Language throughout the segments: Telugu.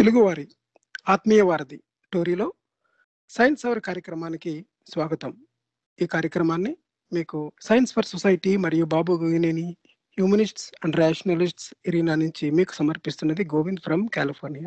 తెలుగువారి ఆత్మీయ వారధి టోరీలో సైన్స్ అవర్ కార్యక్రమానికి స్వాగతం. ఈ కార్యక్రమాన్ని మీకు సైన్స్ ఫర్ సొసైటీ మరియు Babu Gogineni humanists and rationalists arena నుంచి మీకు సమర్పిస్తున్నది గోవింద్ ఫ్రమ్ కాలిఫోర్నియా.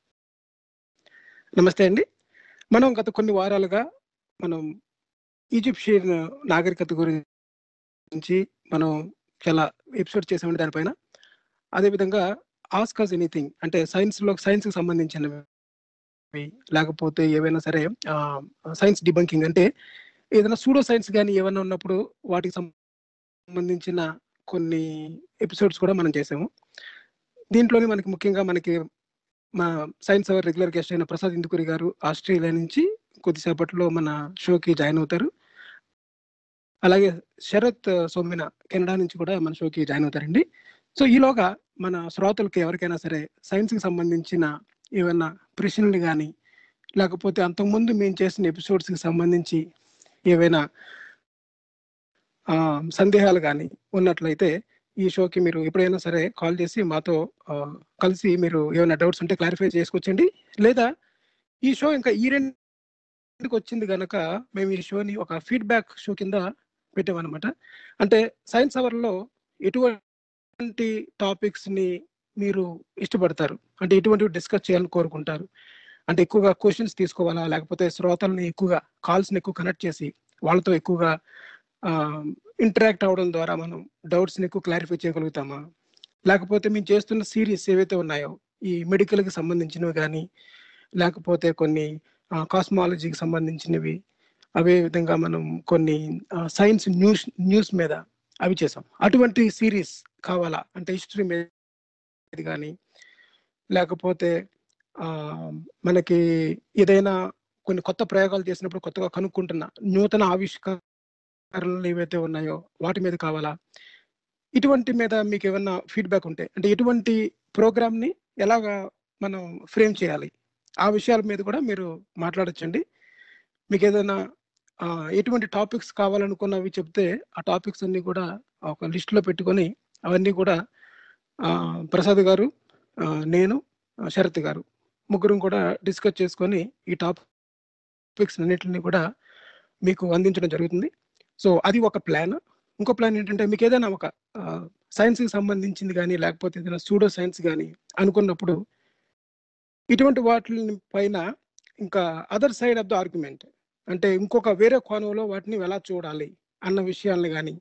నమస్తే అండి. మనం గత కొన్ని వారాలుగా మనం ఈజిప్షియన్ నాగరికత గురించి మనం చాలా ఎపిసోడ్ చేసామండి దానిపైన. అదేవిధంగా ఆస్క్ ఎనీథింగ్ అంటే సైన్స్కి సంబంధించినవి, లేకపోతే ఏవైనా సరే సైన్స్ డిబంకింగ్ అంటే ఏదైనా సూడో సైన్స్ కానీ ఏమైనా ఉన్నప్పుడు వాటికి సంబంధించిన కొన్ని ఎపిసోడ్స్ కూడా మనం చేసాము. దీంట్లోనే మనకి ముఖ్యంగా మా సైన్స్ అవర్ రెగ్యులర్ గెస్ట్ అయిన ప్రసాద్ ఇందుకూరి గారు ఆస్ట్రేలియా నుంచి కొద్దిసేపట్లో మన షోకి జాయిన్ అవుతారు. అలాగే శరత్ సోమిన కెనడా నుంచి కూడా మన షోకి జాయిన్ అవుతారండి. సో ఈలోగా మన శ్రోతలకి ఎవరికైనా సరే సైన్స్కి సంబంధించిన ఏమైనా ప్రశ్నలు కానీ, లేకపోతే అంతకుముందు మేము చేసిన ఎపిసోడ్స్కి సంబంధించి ఏవైనా సందేహాలు కానీ ఉన్నట్లయితే ఈ షోకి మీరు ఎప్పుడైనా సరే కాల్ చేసి మాతో కలిసి మీరు ఏమైనా డౌట్స్ ఉంటే క్లారిఫై చేసుకోవచ్చండి. లేదా ఈ షో ఇంకా ఈ రెండుకి వచ్చింది కనుక మేము ఈ షోని ఒక ఫీడ్బ్యాక్ షో కింద పెట్టామన్నమాట. అంటే సైన్స్ అవర్లో ఎటువంటి టాపిక్స్ని మీరు ఇష్టపడతారు, అంటే ఎటువంటివి డిస్కస్ చేయాలని కోరుకుంటారు, అంటే ఎక్కువగా క్వశ్చన్స్ తీసుకోవాలా, లేకపోతే శ్రోతల్ని ఎక్కువగా కాల్స్ని ఎక్కువ కనెక్ట్ చేసి వాళ్ళతో ఎక్కువగా ఇంటరాక్ట్ అవ్వడం ద్వారా మనం డౌట్స్ని ఎక్కువ క్లారిఫై చేయగలుగుతామా, లేకపోతే మేము చేస్తున్న సిరీస్ ఏవైతే ఉన్నాయో ఈ మెడికల్కి సంబంధించినవి కానీ, లేకపోతే కొన్ని కాస్మాలజీకి సంబంధించినవి, అవే విధంగా మనం కొన్ని సైన్స్ న్యూస్ మీద అవి చేసాం. అటువంటి సిరీస్ కావాలా అంటే హిస్టరీ మీద కానీ, లేకపోతే మనకి ఏదైనా కొన్ని కొత్త ప్రయోగాలు చేసినప్పుడు కొత్తగా కనుక్కుంటున్న నూతన ఆవిష్కరణలు ఏవైతే ఉన్నాయో వాటి మీద కావాలా, ఇటువంటి మీద మీకు ఏమన్నా ఫీడ్బ్యాక్ ఉంటే, అంటే ఎటువంటి ప్రోగ్రామ్ని ఎలాగా మనం ఫ్రేమ్ చేయాలి ఆ విషయాల మీద కూడా మీరు మాట్లాడచ్చండి. మీకు ఏదైనా ఎటువంటి టాపిక్స్ కావాలనుకున్నవి చెప్తే ఆ టాపిక్స్ అన్ని కూడా ఒక లిస్ట్లో పెట్టుకొని అవన్నీ కూడా ప్రసాద్ గారు, నేను, శరత్ గారు ముగ్గురం కూడా డిస్కస్ చేసుకొని ఈ టాపిక్స్ అన్నిటిని కూడా మీకు అందించడం జరుగుతుంది. సో అది ఒక ప్లాన్. ఇంకో ప్లాన్ ఏంటంటే మీకు ఏదైనా ఒక సైన్స్కి సంబంధించింది కానీ, లేకపోతే ఏదైనా సూడో సైన్స్ కానీ అనుకున్నప్పుడు ఇటువంటి వాటి పైన ఇంకా other side of the argument అంటే ఇంకొక వేరే కోణంలో వాటిని ఎలా చూడాలి అన్న విషయాలను కానీ,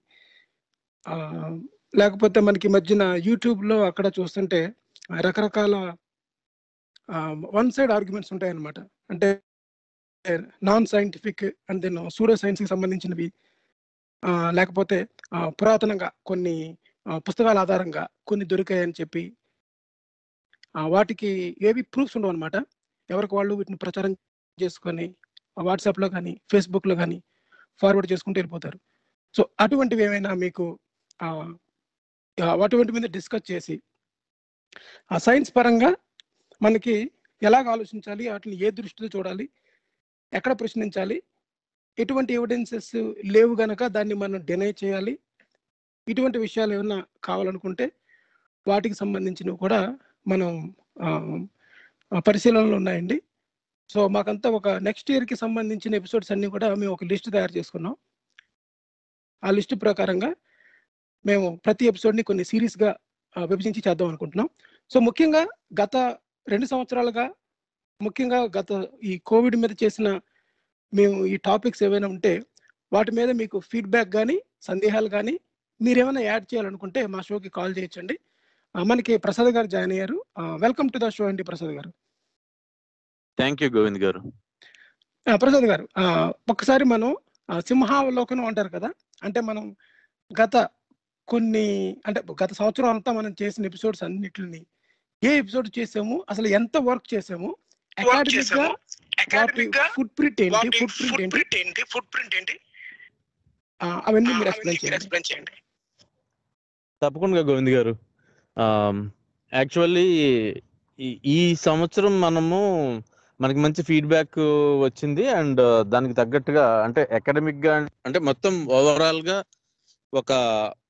లేకపోతే మనకి మధ్యన యూట్యూబ్లో అక్కడ చూస్తుంటే రకరకాల వన్ సైడ్ ఆర్గ్యుమెంట్స్ ఉంటాయన్నమాట. అంటే non scientific and then pseudo సైన్స్కి సంబంధించినవి, లేకపోతే పురాతనంగా కొన్ని పుస్తకాల ఆధారంగా కొన్ని దొరికాయని చెప్పి వాటికి ఏవి ప్రూఫ్స్ ఉండవు అనమాట. ఎవరికి వాళ్ళు వీటిని ప్రచారం చేసుకొని వాట్సాప్లో కానీ ఫేస్బుక్లో కానీ ఫార్వర్డ్ చేసుకుంటూ వెళ్ళిపోతారు. సో అటువంటివి ఏమైనా మీకు అటువంటి మీద డిస్కస్ చేసి ఆ సైన్స్ పరంగా మనకి ఎలాగ ఆలోచించాలి, వాటిని ఏ దృష్టితో చూడాలి, ఎక్కడ ప్రశ్నించాలి, ఎటువంటి ఎవిడెన్సెస్ లేవు గనక దాన్ని మనం డినై చేయాలి, ఇటువంటి విషయాలు ఏమైనా కావాలనుకుంటే వాటికి సంబంధించినవి కూడా మనం పరిశీలనలు ఉన్నాయండి. సో మాకంతా ఒక నెక్స్ట్ ఇయర్కి సంబంధించిన ఎపిసోడ్స్ అన్నీ కూడా మేము ఒక లిస్ట్ తయారు చేసుకున్నాం. ఆ లిస్ట్ ప్రకారంగా మేము ప్రతి ఎపిసోడ్ని కొన్ని సిరీస్గా విభజించి చేద్దాం అనుకుంటున్నాం. సో ముఖ్యంగా గత 2 సంవత్సరాలుగా, ముఖ్యంగా గత ఈ కోవిడ్ మీద చేసిన మేము ఈ టాపిక్స్ ఏవైనా ఉంటే వాటి మీద మీకు ఫీడ్బ్యాక్ కానీ, సందేహాలు కానీ, మీరేమైనా యాడ్ చేయాలనుకుంటే మా షోకి కాల్ చేయొచ్చండి. మనకి ప్రసాద్ గారు జాయిన్ అయ్యారు. వెల్కమ్ టు ద షో అండి ప్రసాద్ గారు. థ్యాంక్ యూ గోవింద్ గారు. ప్రసాద్ గారు, ఒక్కసారి మనం సింహావలోకనం అంటారు కదా, అంటే మనం గత సంవత్సరం అంతా మనం చేసిన ఎపిసోడ్స్ అన్నిటిని ఏ ఎపిసోడ్ చేసాము, అసలు ఎంత వర్క్ చేసాము, ఫుట్ ప్రింట్ ఏంటి, అవన్నీ మీరు ఎక్స్ప్లెయిన్ చేయండి. తప్పకుండా గోవింద్ గారు. యాక్చువల్లీ ఈ సంవత్సరం మనకి మంచి ఫీడ్బ్యాక్ వచ్చింది. అండ్ దానికి తగ్గట్టుగా అంటే అకాడమిక్ గా అంటే మొత్తం ఓవరాల్ గా ఒక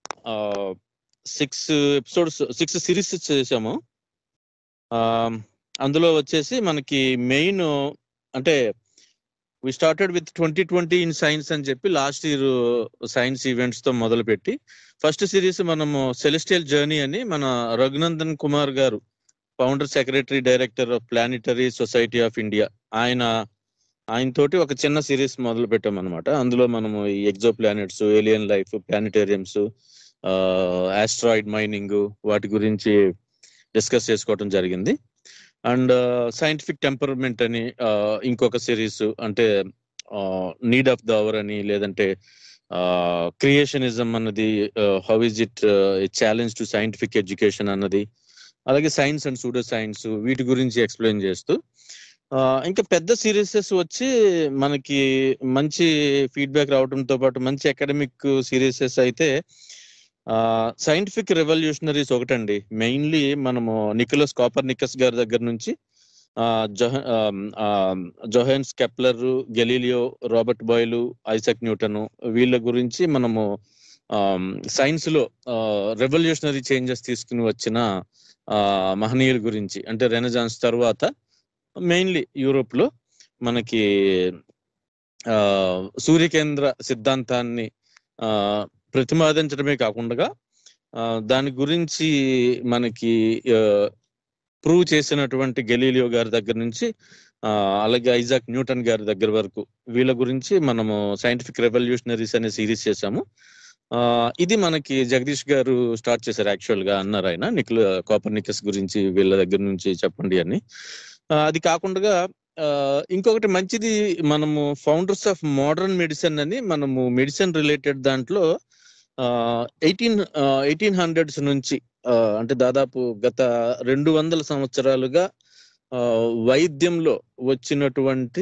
6 సిరీస్ చేసాము. అందులో వచ్చేసి మనకి మెయిన్ అంటే we started with 2020 in science అని చెప్పి లాస్ట్ ఇయర్ సైన్స్ ఈవెంట్స్ తో మొదలుపెట్టి ఫస్ట్ సిరీస్ మనము సెలెస్టియల్ జర్నీ అని మన Raghunandan Kumar garu, founder, secretary, director of planetary society of India, ఆయన తోటి ఒక చిన్న సిరీస్ మొదలు పెట్టాం అనమాట. అందులో మనము ఈ exoplanets, alien life, planetariums, asteroid mining, వాటి గురించి డిస్కస్ చేసుకోవడం జరిగింది. అండ్ సైంటిఫిక్ టెంపర్మెంట్ అని ఇంకొక సిరీస్, అంటే నీడ్ ఆఫ్ ద అవర్ అని, లేదంటే క్రియేషనిజం అన్నది, how is it challenge to scientific education అన్నది, అలాగే సైన్స్ అండ్ సూడో సైన్స్, వీటి గురించి ఎక్స్ప్లెయిన్ చేస్తూ ఇంకా పెద్ద సిరీసెస్ వచ్చి మనకి మంచి ఫీడ్బ్యాక్ రావడంతో పాటు మంచి అకాడమిక్ సిరీసెస్ అయితే సైంటిఫిక్ రెవల్యూషనరీస్ ఒకటండి. మెయిన్లీ మనము నికోలస్ కాపర్నికస్ గారి దగ్గర నుంచి Johannes Kepler, Galileo, Robert Boyle, Isaac Newton, వీళ్ళ గురించి మనము సైన్స్ లో రెవల్యూషనరీ చేంజెస్ తీసుకుని వచ్చిన మహనీయుల గురించి, అంటే రెనెసాన్స్ తర్వాత మెయిన్లీ యూరోప్ లో మనకి సూర్యకేంద్ర సిద్ధాంతాన్ని ప్రతిపాదించడమే కాకుండా దాని గురించి మనకి ప్రూవ్ చేసినటువంటి గెలీలియో గారి దగ్గర నుంచి అలాగే ఐజాక్ న్యూటన్ గారి దగ్గర వరకు వీళ్ళ గురించి మనము సైంటిఫిక్ రెవల్యూషనరీస్ అనే సిరీస్ చేశాము. ఇది మనకి జగదీష్ గారు స్టార్ట్ చేశారు యాక్చువల్ గా, అన్నారు ఆయన కాపర్నికస్ గురించి వీళ్ళ దగ్గర నుంచి చెప్పండి అని. అది కాకుండా ఇంకొకటి మంచిది, మనము ఫౌండర్స్ ఆఫ్ మోడర్న్ మెడిసిన్ అని మనము మెడిసిన్ రిలేటెడ్ దాంట్లో 1800s నుంచి అంటే దాదాపు గత 200 సంవత్సరాలుగా వైద్యంలో వచ్చినటువంటి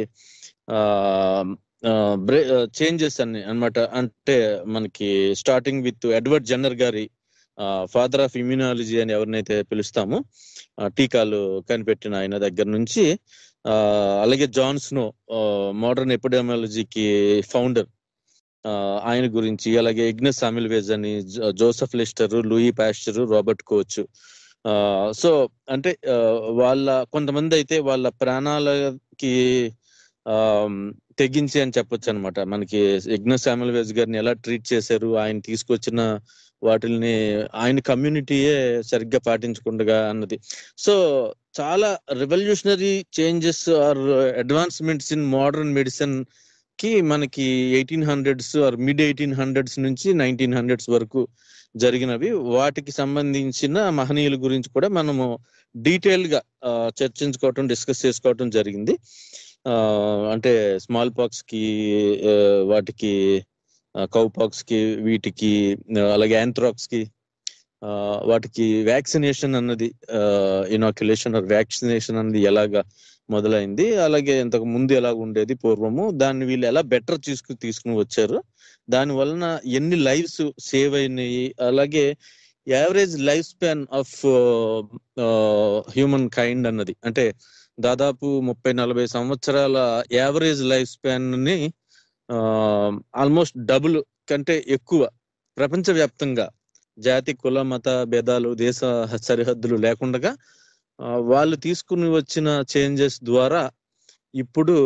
చేంజెస్ అన్ని అన్నమాట. అంటే మనకి స్టార్టింగ్ విత్ ఎడ్వర్డ్ జెన్నర్ గారి, ఫాదర్ ఆఫ్ ఇమ్యూనాలజీ అని ఎవరినైతే పిలుస్తామో, టీకాలు కనిపెట్టిన ఆయన దగ్గర నుంచి, అలాగే జాన్ స్నో మోడర్న్ ఎపిడెమియాలజీకి ఫౌండర్, ఆయన గురించి, అలాగే ఇగ్నస్ సామిల్వేజ్ అని, Joseph Lister, Louis Pasteur, Robert Koch. So అంటే వాళ్ళ కొంతమంది అయితే వాళ్ళ ప్రాణాలకి తెగించి అని చెప్పొచ్చు అనమాట. మనకి ఇగ్నస్ సామిల్వేజ్ గారిని ఎలా ట్రీట్ చేశారు, ఆయన తీసుకొచ్చిన వాటిని ఆయన కమ్యూనిటీయే సరిగ్గా పాటించకుండా అన్నది. సో చాలా revolutionary changes or advancements in modern medicine కి మనకి 1800s ఆర్ మిడ్ 1800s నుంచి 1900s వరకు జరిగినవి. వాటికి సంబంధించిన మహనీయుల గురించి కూడా మనము డీటెయిల్ గా చర్చించుకోవటం, డిస్కస్ చేసుకోవటం జరిగింది. అంటే స్మాల్ పాక్స్ కి, వాటికి కౌ పాక్స్ కి, వీటికి అలాగే యాంథ్రాక్స్ కి, వాటికి వ్యాక్సినేషన్ అన్నది, ఇనాక్యులేషన్ ఆర్ వ్యాక్సినేషన్ అన్నది ఎలాగా మొదలైంది, అలాగే ఇంతకు ముందు ఎలా ఉండేది పూర్వము, దాన్ని వీళ్ళు ఎలా బెటర్ తీసుకుని వచ్చారు, దాని వలన ఎన్ని లైఫ్స్ సేవ్ అయినాయి, అలాగే average life span of human kind అన్నది, అంటే దాదాపు 30-40 సంవత్సరాల యావరేజ్ లైఫ్ స్పాన్ ని ఆల్మోస్ట్ డబుల్ కంటే ఎక్కువ ప్రపంచవ్యాప్తంగా జాతి, కుల, మత భేదాలు, దేశ సరిహద్దులు లేకుండా వాళ్ళు తీసుకుని వచ్చిన చేంజెస్ ద్వారా ఇప్పుడు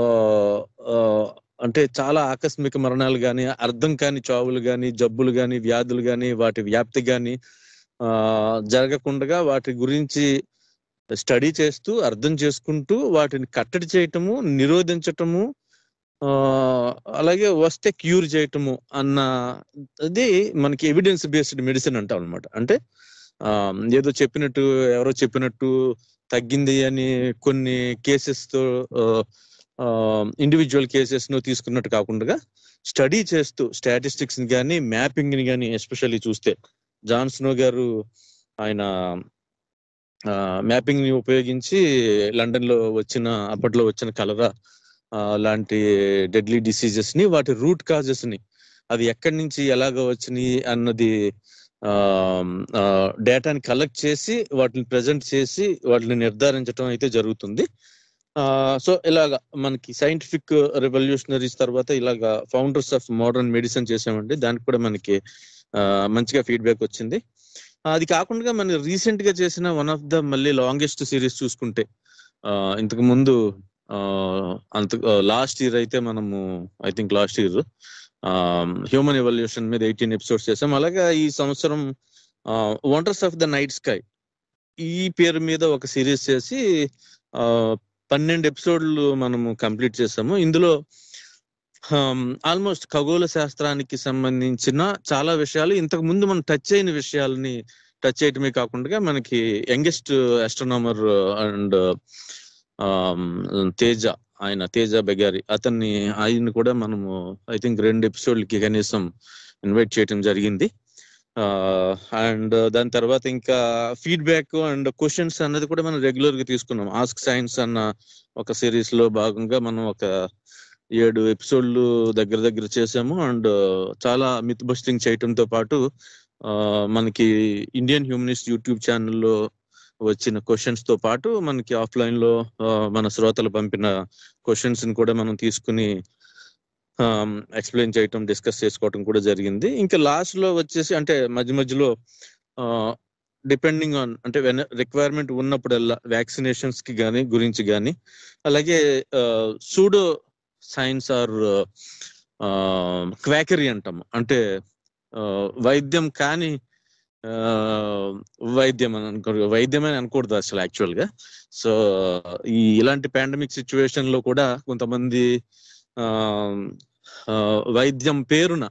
అంటే చాలా ఆకస్మిక మరణాలు కానీ, అర్థం కాని చావులు కానీ, జబ్బులు కానీ, వ్యాధులు కానీ, వాటి వ్యాప్తి కానీ జరగకుండా వాటి గురించి స్టడీ చేస్తూ, అర్థం చేసుకుంటూ, వాటిని కట్టడి చేయటము, నిరోధించటము, అలాగే వస్తే క్యూర్ చేయటము అన్నది మనకి ఎవిడెన్స్ బేస్డ్ మెడిసిన్ అంటాం అనమాట. అంటే ఏదో చెప్పినట్టు, ఎవరో చెప్పినట్టు తగ్గింది అని కొన్ని కేసెస్ తో, ఇండివిజువల్ కేసెస్ ను తీసుకున్నట్టు కాకుండా స్టడీ చేస్తూ, స్టాటిస్టిక్స్ ని కానీ, మ్యాపింగ్ ని కానీ ఎస్పెషల్లీ చూస్తే, జాన్ స్నో గారు ఆయన మ్యాపింగ్ ని ఉపయోగించి లండన్ లో అప్పట్లో వచ్చిన కలరా లాంటి డెడ్లీ డిసీజెస్ ని, వాటి రూట్ కాజెస్ ని, అది ఎక్కడి నుంచి ఎలాగ వచ్చినాయి అన్నది డేటాని కలెక్ట్ చేసి వాటిని ప్రజెంట్ చేసి వాటిని నిర్ధారించడం అయితే జరుగుతుంది. సో ఇలాగా మనకి సైంటిఫిక్ రెవల్యూషనరీస్ తర్వాత ఇలాగా ఫౌండర్స్ ఆఫ్ మోడర్న్ మెడిసిన్ చేసామండి. దానికి కూడా మనకి మంచిగా ఫీడ్బ్యాక్ వచ్చింది. అది కాకుండా మన రీసెంట్ గా చేసిన వన్ ఆఫ్ ద మళ్ళీ లాంగెస్ట్ సిరీస్ చూసుకుంటే ఇంతకు ముందు అంత లాస్ట్ ఇయర్ అయితే మనము I think last year human evolution మీద 18 ఎపిసోడ్స్ చేసాం. అలాగే ఈ సంవత్సరం wonders of the night sky ఈ పేరు మీద ఒక సిరీస్ చేసి 12 ఎపిసోడ్లు మనము కంప్లీట్ చేసాము. ఇందులో ఆల్మోస్ట్ ఖగోళ శాస్త్రానికి సంబంధించిన చాలా విషయాలు ఇంతకు ముందు మనం టచ్ అయిన విషయాలని టచ్ చేయటమే కాకుండా మనకి youngest astronomer and Teja Begari ఆయన కూడా మనము ఐ థింక్ 2 ఎపిసోడ్లకి కనీసం ఇన్వైట్ చేయటం జరిగింది. అండ్ దాని తర్వాత ఇంకా ఫీడ్బ్యాక్ అండ్ క్వశ్చన్స్ అన్నది కూడా మనం రెగ్యులర్ గా తీసుకున్నాం. ఆస్క్ సైన్స్ అన్న ఒక సిరీస్ లో భాగంగా మనం ఒక 7 ఎపిసోడ్లు దగ్గర చేసాము. అండ్ చాలా మిత్ బస్టింగ్ చేయటంతో పాటు మనకి ఇండియన్ హ్యూమనిస్ట్ యూట్యూబ్ ఛానల్లో వచ్చిన క్వశ్చన్స్ తో పాటు మనకి ఆఫ్లైన్ లో మన శ్రోతలు పంపిన క్వశ్చన్స్ ని కూడా మనం తీసుకుని ఎక్స్ప్లెయిన్ చేయటం, డిస్కస్ చేసుకోవటం కూడా జరిగింది. ఇంకా లాస్ట్ లో వచ్చేసి అంటే మధ్యలో డిపెండింగ్ ఆన్ అంటే రిక్వైర్మెంట్ ఉన్నప్పుడల్లా వ్యాక్సినేషన్స్ కి గురించి కానీ అలాగే సూడో సైన్స్ ఆర్ క్వాకరీ అంటాము, అంటే వైద్యం కానీ వైద్యమే అనకూడదు అసలు యాక్చువల్ గా. సో ఇలాంటి పాండమిక్ సిచ్యువేషన్ లో కూడా కొంతమంది వైద్యం పేరున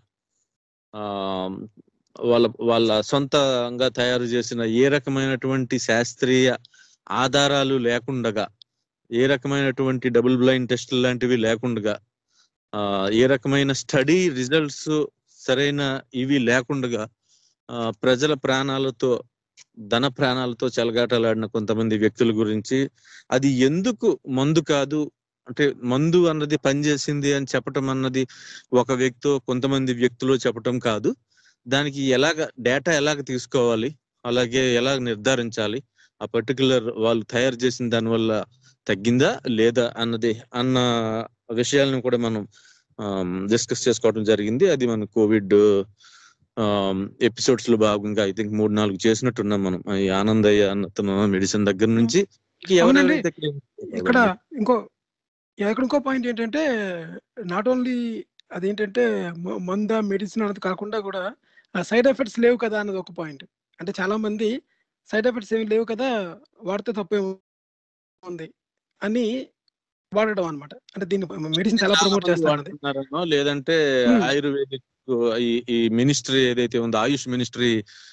వాళ్ళ సొంతంగా తయారు చేసిన ఏ రకమైనటువంటి శాస్త్రీయ ఆధారాలు లేకుండగా, ఏ రకమైనటువంటి డబుల్ బ్లైండ్ టెస్టులు లాంటివి లేకుండగా, ఏ రకమైన స్టడీ రిజల్ట్స్ సరైన ఇవి లేకుండగా ప్రజల ప్రాణాలతో ధన ప్రాణాలతో చెలగాటలాడిన కొంతమంది వ్యక్తుల గురించి, అది ఎందుకు మందు కాదు అంటే మందు అన్నది పనిచేసింది అని చెప్పటం అన్నది ఒక వ్యక్తో కొంతమంది వ్యక్తులు చెప్పటం కాదు, దానికి డేటా ఎలాగ తీసుకోవాలి, అలాగే ఎలా నిర్ధారించాలి, ఆ పర్టికులర్ వాళ్ళు తయారు చేసిన దాని వల్ల తగ్గిందా లేదా అన్న విషయాలను కూడా మనం డిస్కస్ చేసుకోవడం జరిగింది. అది మన కోవిడ్ ఎపిసోడ్స్ లో భాగంగా ఐ థింక్ 3-4 చేసినట్టున్నాం మనం. ఈ ఆనందయ్య అన్న మెడిసిన్ దగ్గర నుంచి ఇక్కడ ఇంకో పాయింట్ ఏంటంటే నాట్ ఓన్లీ అదేంటంటే మంద మెడిసిన్ అన్నది కాకుండా కూడా సైడ్ ఎఫెక్ట్స్ లేవు కదా అన్నది ఒక పాయింట్. అంటే చాలా మంది సైడ్ ఎఫెక్ట్స్ ఏమి లేవు కదా వాడితే తప్పే ఉంది అని వాడడం అనమాట. అంటే దీన్ని మెడిసిన్ చాలా ప్రమోట్ చేస్తున్నారనో లేదంటే ఆయుర్వేదిక్ ఈ మినిస్ట్రీ ఏదైతే ఉందో ఆయుష్ మినిస్ట్రీ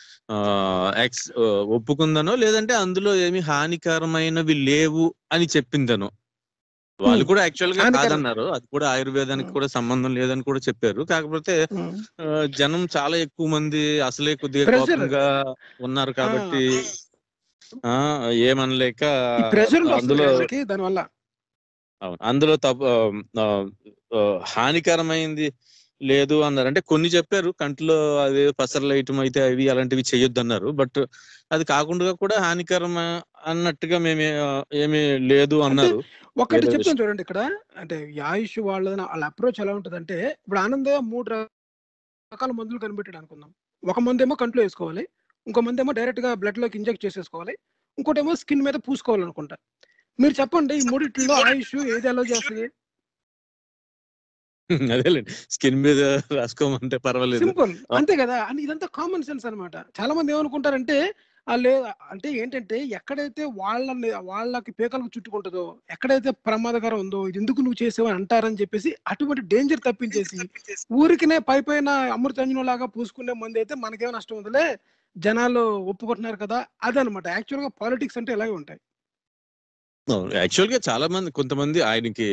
ఒప్పుకుందనో లేదంటే అందులో ఏమి హానికరమైనవి లేవు అని చెప్పిందనో. వాళ్ళు కూడా యాక్చువల్ గా కాదన్నారు, అది కూడా ఆయుర్వేదానికి కూడా సంబంధం లేదని కూడా చెప్పారు. కాకపోతే జనం చాలా ఎక్కువ మంది అసలే కొద్దిగా కోపంగా ఉన్నారు కాబట్టి ఏమనలేక అందులో హానికరమైంది లేదు అన్నారు. అంటే కొన్ని చెప్పారు కంట్లో అదే పసరలైటం అయితే అవి అలాంటివి చెయ్యొద్దు అన్నారు, బట్ అది కాకుండా కూడా హానికరం అన్నట్టుగా ఏమీ లేదు అన్నారు. ఒకటి చెప్తాను చూడండి ఇక్కడ, అంటే ఆయుష్ వాళ్ళ అప్రోచ్ ఎలా ఉంటుంది అంటే, ఇప్పుడు ఆనందయ్య 3 రకాల మందులు కనిపెట్టాడు అనుకుందాం. ఒక మందు ఏమో కంట్లో వేసుకోవాలి, ఇంకో మందు ఏమో డైరెక్ట్ గా బ్లడ్ లోకి ఇంజెక్ట్ చేసేసుకోవాలి, ఇంకోటేమో స్కిన్ మీద పూసుకోవాలనుకుంటా. మీరు చెప్పండి ఈ మూడిట్లో ఆయుష్ ఏది అలో చేస్తుంది? అదేలేండి, స్కిన్ మీద రాసుకోమంటే పర్వాలేదు, సింపుల్ అంతే కదా. అని ఇదంతా కామన్ సెన్స్ అనమాట. చాలా మంది ఏమనుకుంటారంటే అంటే ఏంటంటే ఎక్కడైతే వాళ్ళకి పేకలకు చుట్టుకుంటుందో, ఎక్కడైతే ప్రమాదకరం ఉందో ఇది ఎందుకు నువ్వు చేసావని అంటారని చెప్పేసి అటువంటి డేంజర్ తప్పించేసి ఊరికినే పైన అమృతంజనం లాగా పూసుకునే మంది అయితే మనకేమో నష్టం ఉందిలే జనాలు ఒప్పుకుంటున్నారు కదా, అదనమాట. యాక్చువల్ గా పాలిటిక్స్ అంటే ఇలాగే ఉంటాయి. యాక్చువల్ గా చాలా మంది కొంతమంది ఆయనకి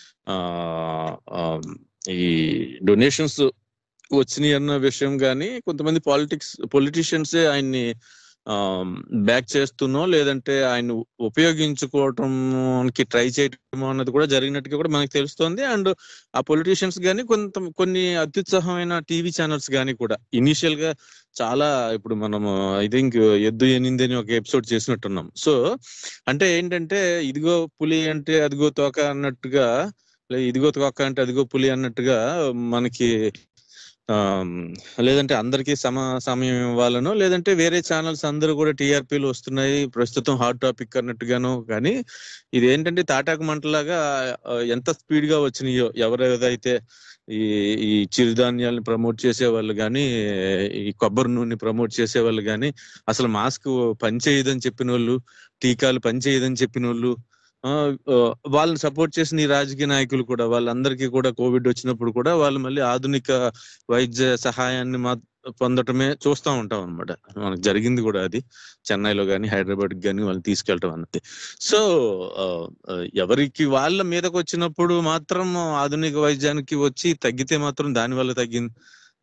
ఈ డొనేషన్స్ వచ్చినాయి అన్న విషయం కానీ కొంతమంది పొలిటీషియన్సే ఆయన్ని బ్యాక్ చేస్తున్నో లేదంటే ఆయన ఉపయోగించుకోవటానికి ట్రై చేయటం అన్నది కూడా జరిగినట్టుగా కూడా మనకు తెలుస్తోంది. అండ్ ఆ పొలిటీషియన్స్ కానీ కొన్ని అత్యుత్సాహమైన టీవీ ఛానల్స్ కానీ కూడా ఇనీషియల్ గా చాలా, ఇప్పుడు మనము ఐ థింక్ ఎద్దు ఎనింది అని ఒక ఎపిసోడ్ చేసినట్టున్నాం. సో అంటే ఏంటంటే ఇదిగో పులి అంటే అదిగో తోక అన్నట్టుగా, ఇదిగో తోక అంటే అదిగో పులి అన్నట్టుగా మనకి లేదంటే అందరికీ సమయం ఇవ్వాలనో, లేదంటే వేరే ఛానల్స్ అందరూ కూడా టీఆర్పీలు వస్తున్నాయి ప్రస్తుతం హాట్ టాపిక్ అన్నట్టుగానో, కానీ ఇదేంటంటే తాటాకు మంటలాగా ఎంత స్పీడ్ గా వచ్చినాయో. ఎవరైతే ఈ ఈ చిరుధాన్యాలను ప్రమోట్ చేసే వాళ్ళు కానీ, ఈ కొబ్బరి నూనె ప్రమోట్ చేసే వాళ్ళు కానీ, అసలు మాస్క్ పనిచేయదని చెప్పిన వాళ్ళు, టీకాలు పనిచేయదని చెప్పిన వాళ్ళు, వాళ్ళని సపోర్ట్ చేసిన ఈ రాజకీయ నాయకులు కూడా, వాళ్ళందరికీ కూడా కోవిడ్ వచ్చినప్పుడు కూడా వాళ్ళు మళ్ళీ ఆధునిక వైద్య సహాయాన్ని పొందటమే చూస్తూ ఉంటాం అనమాట. మనకు జరిగింది కూడా అది, చెన్నైలో కానీ హైదరాబాద్ కానీ వాళ్ళు తీసుకెళ్ళటం అన్నది. సో ఎవరికి వాళ్ళ మీదకి వచ్చినప్పుడు మాత్రం ఆధునిక వైద్యానికి వచ్చి తగ్గితే మాత్రం దానివల్ల తగ్గింది,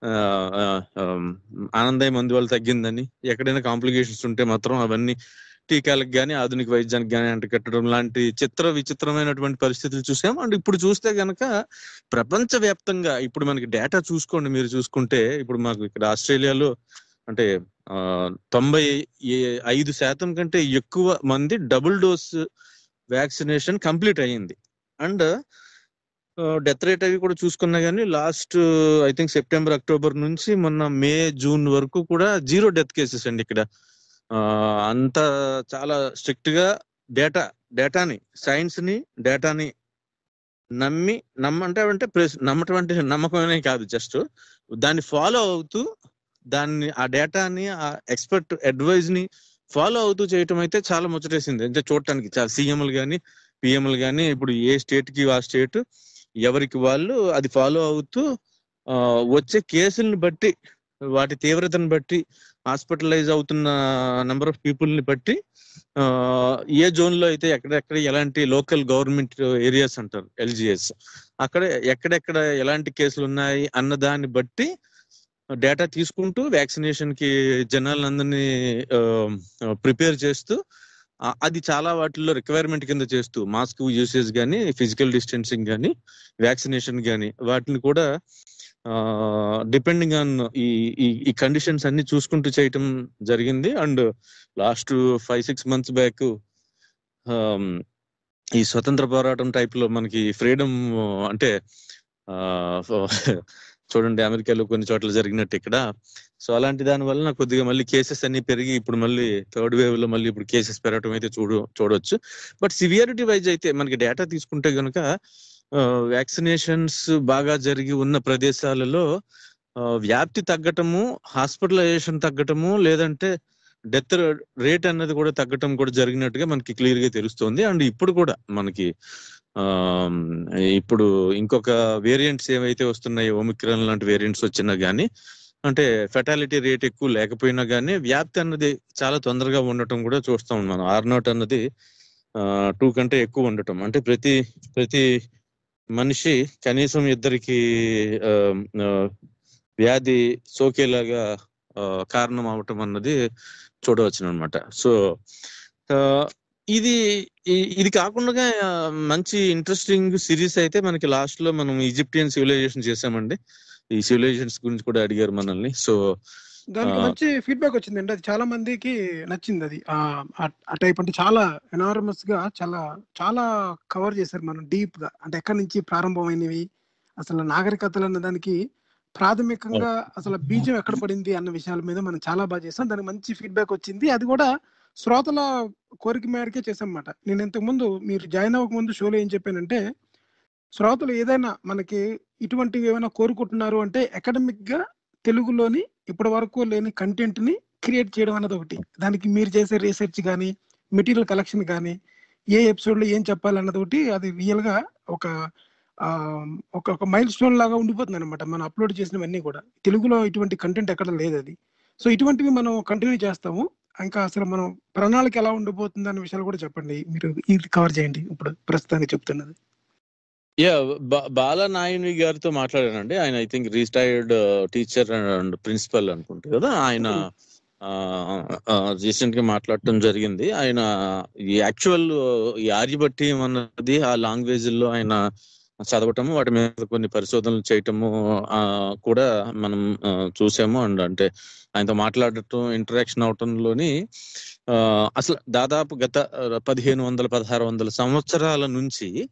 ఆనందయ్య మందు వల్ల తగ్గిందని, ఎక్కడైనా కాంప్లికేషన్స్ ఉంటే మాత్రం అవన్నీ టీకాలకు కానీ ఆధునిక వైద్యానికి కానీ అంటకట్టడం లాంటి విచిత్రమైనటువంటి పరిస్థితులు చూసాం. అండ్ ఇప్పుడు చూస్తే గనక ప్రపంచవ్యాప్తంగా ఇప్పుడు మనకి డేటా చూసుకోండి, మీరు చూసుకుంటే ఇప్పుడు మాకు ఇక్కడ ఆస్ట్రేలియాలో అంటే 95% కంటే ఎక్కువ మంది డబుల్ డోస్ వ్యాక్సినేషన్ కంప్లీట్ అయ్యింది. అండ్ డెత్ రేట్ అవి కూడా చూసుకున్నా కానీ last I think September October నుంచి మొన్న మే జూన్ వరకు కూడా 0 డెత్ కేసెస్ అండి ఇక్కడ. అంత చాలా స్ట్రిక్ట్ గా డేటాని, సైన్స్ ని, డేటాని నమ్మటం అంటే నమ్మకమే కాదు, జస్ట్ దాన్ని ఫాలో అవుతూ, దాన్ని ఆ డేటాని, ఆ ఎక్స్పర్ట్ అడ్వైజ్ ని ఫాలో అవుతూ చేయటం అయితే చాలా ముచ్చటేసింది. అంటే చూడటానికి చాలా సీఎంలు కానీ పిఎంలు కానీ ఇప్పుడు ఏ స్టేట్ కి ఆ స్టేట్ ఎవరికి వాళ్ళు అది ఫాలో అవుతూ వచ్చే కేసుల్ని బట్టి, వాటి తీవ్రతను బట్టి, హాస్పిటలైజ్ అవుతున్న నెంబర్ ఆఫ్ పీపుల్ ని బట్టి, ఏ జోన్ లో అయితే ఎక్కడెక్కడ ఎలాంటి లోకల్ గవర్నమెంట్ ఏరియాస్ అంటారు ఎల్జిఎస్, అక్కడ ఎక్కడెక్కడ ఎలాంటి కేసులు ఉన్నాయి అన్న దాన్ని బట్టి డేటా తీసుకుంటూ వ్యాక్సినేషన్ కి జనాలందరినీ ప్రిపేర్ చేస్తూ, అది చాలా వాటిల్లో రిక్వైర్మెంట్ కింద చేస్తూ, మాస్క్ యూసేజ్ కానీ, ఫిజికల్ డిస్టెన్సింగ్ కానీ, వ్యాక్సినేషన్ కానీ వాటిని కూడా డిపెండింగ్ ఆన్ ఈ కండిషన్స్ అన్ని చూసుకుంటూ చేయటం జరిగింది. అండ్ లాస్ట్ 5-6 months బ్యాక్ ఈ స్వతంత్ర పోరాటం టైప్ లో మనకి ఫ్రీడమ్ అంటే చూడండి అమెరికాలో కొన్ని చోట్ల జరిగినట్టు ఇక్కడ. సో అలాంటి దాని వల్ల కొద్దిగా మళ్ళీ కేసెస్ అన్ని పెరిగి ఇప్పుడు మళ్ళీ థర్డ్ వేవ్ లో మళ్ళీ ఇప్పుడు కేసెస్ పెరగటం అయితే చూడవచ్చు. బట్ సివియారిటీ వైజ్ అయితే మనకి డేటా తీసుకుంటే గనుక వ్యాక్సినేషన్స్ బాగా జరిగి ఉన్న ప్రదేశాలలో వ్యాప్తి తగ్గటము, హాస్పిటలైజేషన్ తగ్గటము, లేదంటే డెత్ రేట్ అన్నది కూడా తగ్గటం కూడా జరిగినట్టుగా మనకి క్లియర్ గా తెలుస్తుంది. అండ్ ఇప్పుడు కూడా మనకి ఇప్పుడు ఇంకొక వేరియంట్స్ ఏవైతే వస్తున్నాయో, ఒమిక్రాన్ లాంటి వేరియంట్స్ వచ్చినా గానీ, అంటే ఫెటాలిటీ రేట్ ఎక్కువ లేకపోయినా గానీ వ్యాప్తి అన్నది చాలా తొందరగా ఉండటం కూడా చూస్తాం మనం. R0 అన్నది 2 కంటే ఎక్కువ ఉండటం, అంటే ప్రతి మనిషి కనీసం 2 వ్యాధి సోకేలాగా కారణం అవటం అన్నది చూడవచ్చు అనమాట. సో ఇది కాకుండా మంచి ఇంట్రెస్టింగ్ సిరీస్ అయితే మనకి లాస్ట్ లో మనం ఈజిప్టియన్ సివిలైజేషన్ చేసామండి. ఈ సివిలైజేషన్స్ గురించి కూడా అడిగారు మనల్ని. సో దానికి మంచి ఫీడ్బ్యాక్ వచ్చిందండి, అది చాలా మందికి నచ్చింది. అది ఆ టైప్ అంటే చాలా ఎనార్మస్ గా చాలా చాలా కవర్ చేశారు మనం డీప్ గా. అంటే ఎక్కడి నుంచి ప్రారంభమైనవి, అసలు నాగరికతలు అన్న దానికి ప్రాథమికంగా అసలు బీజం ఎక్కడ పడింది అన్న విషయాల మీద మనం చాలా బాగా చేసాం. దానికి మంచి ఫీడ్బ్యాక్ వచ్చింది. అది కూడా శ్రోతల కోరిక మేరకే చేసామన్నమాట. నేను ఇంతకు ముందు మీరు జాయిన్ అవ్వక ముందు షోలో ఏం చెప్పానంటే, శ్రోతలు ఏదైనా మనకి ఇటువంటివి ఏమైనా కోరుకుంటున్నారు అంటే అకాడమిక్ గా తెలుగులోని ఇప్పటి వరకు లేని కంటెంట్ ని క్రియేట్ చేయడం అన్నది ఒకటి. దానికి మీరు చేసే రీసెర్చ్ కానీ, మెటీరియల్ కలెక్షన్ కానీ, ఏ ఎపిసోడ్ లో ఏం చెప్పాలన్నది ఒకటి, అది రియల్ గా ఒక మైల్ స్టోన్ లాగా ఉండిపోతుంది అనమాట. మనం అప్లోడ్ చేసినవన్నీ కూడా తెలుగులో ఇటువంటి కంటెంట్ ఎక్కడ లేదు అది. సో ఇటువంటివి మనం కంటిన్యూ చేస్తాము. ఇంకా అసలు మనం ప్రణాళిక ఎలా ఉండిపోతుంది అనే విషయాలు కూడా చెప్పండి, మీరు ఇది కవర్ చేయండి ఇప్పుడు ప్రస్తుతానికి చెప్తున్నది. బాల నాయుని గారితో మాట్లాడానండి. ఆయన I think retired teacher and principal అనుకుంటా కదా. ఆయన రీసెంట్ గా మాట్లాడటం జరిగింది. ఆయన ఈ యాక్చువల్ ఈ ఆర్యభట్టీయం అన్నది ఆ లాంగ్వేజ్ లో ఆయన చదవటము, వాటి మీద కొన్ని పరిశోధనలు చేయటము కూడా మనం చూసాము. అండ్ అంటే ఆయనతో మాట్లాడటం, ఇంటరాక్షన్ అవటంలోని అసలు దాదాపు గత 1500-1600 సంవత్సరాల నుంచి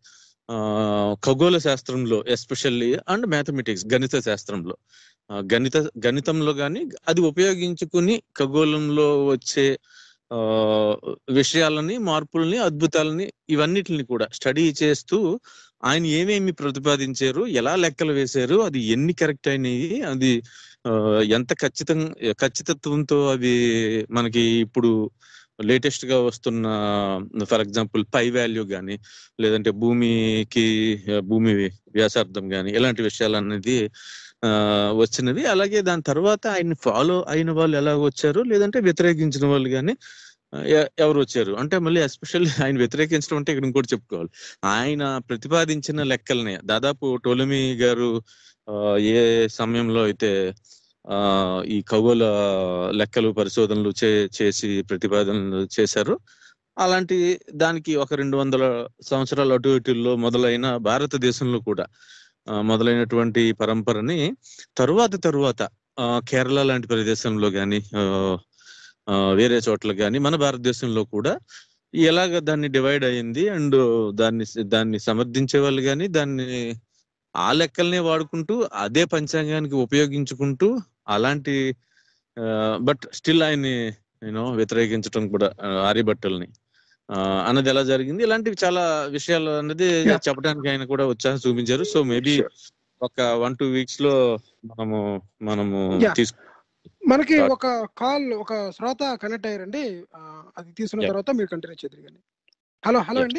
ఖగోళ శాస్త్రంలో ఎస్పెషల్లీ అండ్ మ్యాథమెటిక్స్ గణిత శాస్త్రంలో గణితంలో కానీ అది ఉపయోగించుకుని ఖగోళంలో వచ్చే విషయాలని, మార్పుల్ని, అద్భుతాలని ఇవన్నిటిని కూడా స్టడీ చేస్తూ ఆయన ఏమేమి ప్రతిపాదించారు, ఎలా లెక్కలు వేశారు, అది ఎన్ని కరెక్ట్ అయినాయి, అది ఎంత ఖచ్చితత్వంతో అవి మనకి ఇప్పుడు లేటెస్ట్ గా వస్తున్న ఫర్ ఎగ్జాంపుల్ పై వాల్యూ కానీ లేదంటే భూమి వ్యాసార్థం కానీ ఇలాంటి విషయాలు అనేది వచ్చినవి. అలాగే దాని తర్వాత ఆయన ఫాలో అయిన వాళ్ళు ఎలా వచ్చారు, లేదంటే వ్యతిరేకించిన వాళ్ళు కానీ ఎవరు వచ్చారు అంటే మళ్ళీ ఎస్పెషల్లీ ఆయన వ్యతిరేకించడం అంటే ఇక్కడ ఇంకోటి చెప్పుకోవాలి. ఆయన ప్రతిపాదించిన లెక్కల్ని దాదాపు టోలమీ గారు ఏ సమయంలో అయితే ఈ ఖగోళ లెక్కలు పరిశోధనలు చేసి ప్రతిపాదనలు చేశారు, అలాంటి దానికి ఒక 200 సంవత్సరాల అటు ఇటుల్లో మొదలైన భారతదేశంలో కూడా మొదలైనటువంటి పరంపరని తరువాత కేరళ లాంటి ప్రదేశంలో కానీ వేరే చోట్ల కానీ మన భారతదేశంలో కూడా ఎలాగ దాన్ని డివైడ్ అయ్యింది అండ్ దాన్ని సమర్థించే వాళ్ళు కానీ దాన్ని ఆ లెక్కల్నే వాడుకుంటూ అదే పంచాంగానికి ఉపయోగించుకుంటూ అలాంటి బట్ స్టిల్ ఆయన్ని వ్యతిరేకించడం కూడా ఆర్యభట్టల్ని అన్నది ఎలా జరిగింది, ఇలాంటివి చాలా విషయాలు అన్నది చెప్పడానికి ఆయన కూడా ఉత్సాహం చూపించారు. సో మేబీ ఒక 1-2 వీక్స్ లో మనము మనకి ఒక కాల్ ఒక శ్రోత కనెక్ట్ అయ్యారండి, అది తీసుకున్న తర్వాత మీరు కంటిన్యూ చేద్దరు కానీ. హలో అండి.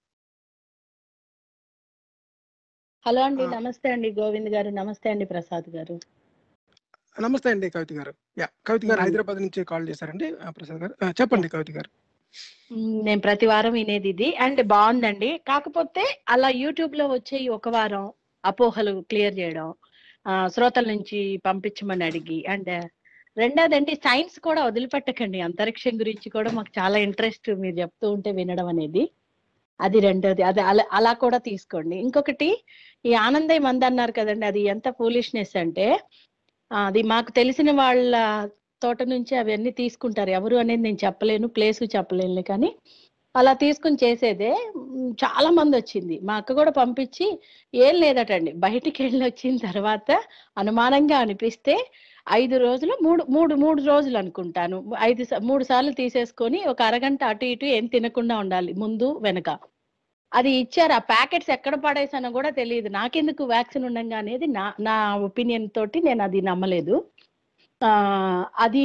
హలో అండి, నమస్తే అండి గోవింద్ గారు. నమస్తే అండి ప్రసాద్ గారు. నమస్తే అండి కవిత గారు. కవిత గారు హైదరాబాద్ నుంచి కాల్ చేశారండి. ప్రసాద్ గారు చెప్పండి కవిత గారు. నేను ప్రతి వారం వినేది ఇది అండ్ బాగుందండి. కాకపోతే అలా యూట్యూబ్ లో వచ్చే ఒక వారం అపోహలు క్లియర్ చేయడం, శ్రోతల నుంచి పంపించమని అడిగి, అండ్ రెండోదండి సైన్స్ కూడా వదిలిపెట్టకండి. అంతరిక్షం గురించి కూడా మాకు చాలా ఇంట్రెస్ట్, మీరు చెప్తూ ఉంటే వినడం అనేది. అది రెండోది, అది అలా కూడా తీసుకోండి. ఇంకొకటి ఈ ఆనందయ్య మంది అన్నారు కదండి, అది ఎంత ఫూలిష్నెస్ అంటే అది మాకు తెలిసిన వాళ్ళ తోట నుంచి అవన్నీ తీసుకుంటారు. ఎవరు అనేది నేను చెప్పలేను, ప్లేసు చెప్పలేను, కానీ అలా తీసుకుని చేసేదే. చాలా మంది వచ్చింది, మా అక్క కూడా పంపించి ఏం లేదటండి, బయటికి వెళ్ళి వచ్చిన తర్వాత అనుమానంగా అనిపిస్తే 5 రోజులు 3 రోజులు అనుకుంటాను 3 సార్లు తీసేసుకొని ఒక అరగంట అటు ఇటు ఏం తినకుండా ఉండాలి, ముందు వెనక. అది ఇచ్చారు. ఆ ప్యాకెట్స్ ఎక్కడ పడేసానో కూడా తెలియదు. నాకెందుకు వ్యాక్సిన్ ఉండంగా అనేది నా ఒపీనియన్ తోటి నేను అది నమ్మలేదు. అది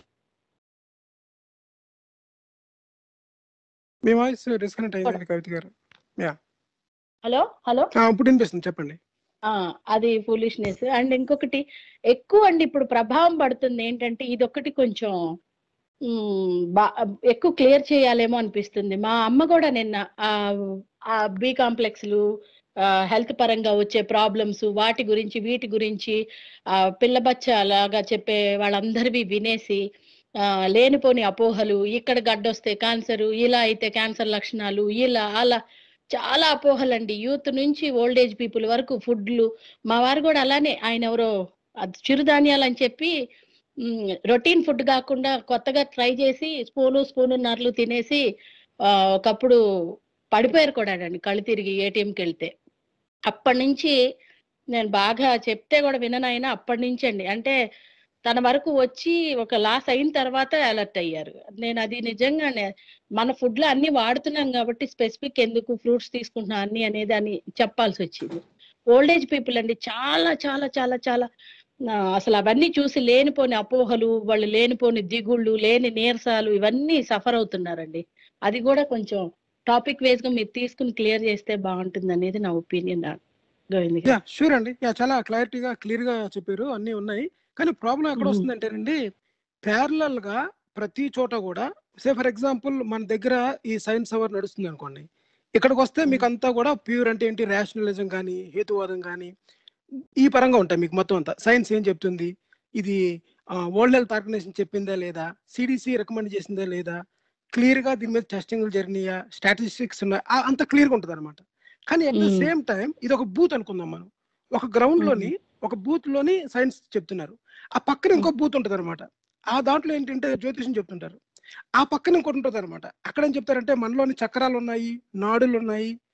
మీ వాయిస్ డిస్కనెక్ట్ అయింది కవిత గారు. హలో ఇప్పుడు వినిపిస్తుంది, చెప్పండి. అది ఫూలిష్నెస్. అండ్ ఇంకొకటి ఎక్కువ అండి ఇప్పుడు ప్రభావం పడుతుంది ఏంటంటే ఇదొకటి కొంచెం ఎక్కువ క్లియర్ చేయాలేమో అనిపిస్తుంది. మా అమ్మ కూడా నిన్న ఆ బి కాంప్లెక్స్లు, హెల్త్ పరంగా వచ్చే ప్రాబ్లమ్స్, వీటి గురించి పిల్ల బచ్చ లాగా చెప్పే వాళ్ళందరివి వినేసి లేనిపోని అపోహలు, ఇక్కడ గడ్డొస్తే క్యాన్సర్, ఇలా అయితే క్యాన్సర్ లక్షణాలు, ఇలా అలా చాలా అపోహలండి. యూత్ నుంచి ఓల్డ్ ఏజ్ పీపుల్ వరకు ఫుడ్లు. మా వారు కూడా అలానే, ఆయన ఎవరో చిరుధాన్యాలు అని చెప్పి రొటీన్ ఫుడ్ కాకుండా కొత్తగా ట్రై చేసి స్పూనున్నరలు తినేసి ఒకప్పుడు పడిపోయారు కూడా అండి, కళ్ళు తిరిగి ఏటీఎంకి వెళ్తే. అప్పటి నుంచి నేను బాగా చెప్తే కూడా విననైనా అప్పటి నుంచి అండి, అంటే తన వరకు వచ్చి ఒక లాస్ అయిన తర్వాత అలర్ట్ అయ్యారు. నేను అది నిజంగానే మన ఫుడ్ లో అన్ని వాడుతున్నాం కాబట్టి స్పెసిఫిక్ ఎందుకు ఫ్రూట్స్ తీసుకుంటున్నా అన్ని అనేది అని చెప్పాల్సి వచ్చింది. ఓల్డ్ ఏజ్ పీపుల్ అండి చాలా చాలా చాలా చాలా అసలు అవన్నీ చూసి లేనిపోని అపోహలు, వాళ్ళు లేనిపోని దిగుళ్ళు, లేని నీరసాలు, ఇవన్నీ సఫర్ అవుతున్నారండి. అది కూడా కొంచెం టాపిక్ వైజ్ గా మీరు తీసుకుని క్లియర్ చేస్తే బాగుంటుంది అనేది నా ఒపీనియన్. షూర్ అండి, చాలా క్లారిటీగా క్లియర్ గా చెప్పారు, అన్ని ఉన్నాయి. కానీ ప్రాబ్లం ఎక్కడ వస్తుందంటేనండి, ప్యారలల్ గా ప్రతి చోట కూడా ఫర్ ఎగ్జాంపుల్ మన దగ్గర ఈ సైన్స్ అవర్ నడుస్తుంది అనుకోండి, ఇక్కడికి వస్తే మీకు అంతా కూడా ప్యూర్ అంటే ఏంటి, రేషనలిజం కానీ హేతువాదం కానీ ఈ పరంగా ఉంటాయి. మీకు మొత్తం అంతా సైన్స్ ఏం చెప్తుంది, ఇది వరల్డ్ హెల్త్ ఆర్గనైజేషన్ చెప్పిందా లేదా, సిడిసి రికమెండ్ చేసిందా లేదా, క్లియర్ గా దీని మీద టెస్టింగ్లు జరిగినాయా, స్టాటిస్టిక్స్ ఉన్నాయి, అంత క్లియర్ గా ఉంటుంది అనమాట. కానీ అట్ ద సేమ్ టైం ఇది ఒక బూత్ అనుకుందాం మనం, ఒక గ్రౌండ్ లోని ఒక బూత్ లోని సైన్స్ చెప్తున్నారు, ఆ పక్కన ఇంకో బూత్ ఉంటుంది అనమాట. ఆ దాంట్లో ఏంటంటే జ్యోతిషం చెప్తుంటారు, ఆ పక్కన ఇంకోటి ఉంటుంది అనమాట. అక్కడ ఏం చెప్తారంటే మనలోని చక్రాలు ఉన్నాయి, నాడులు ఉన్నాయి,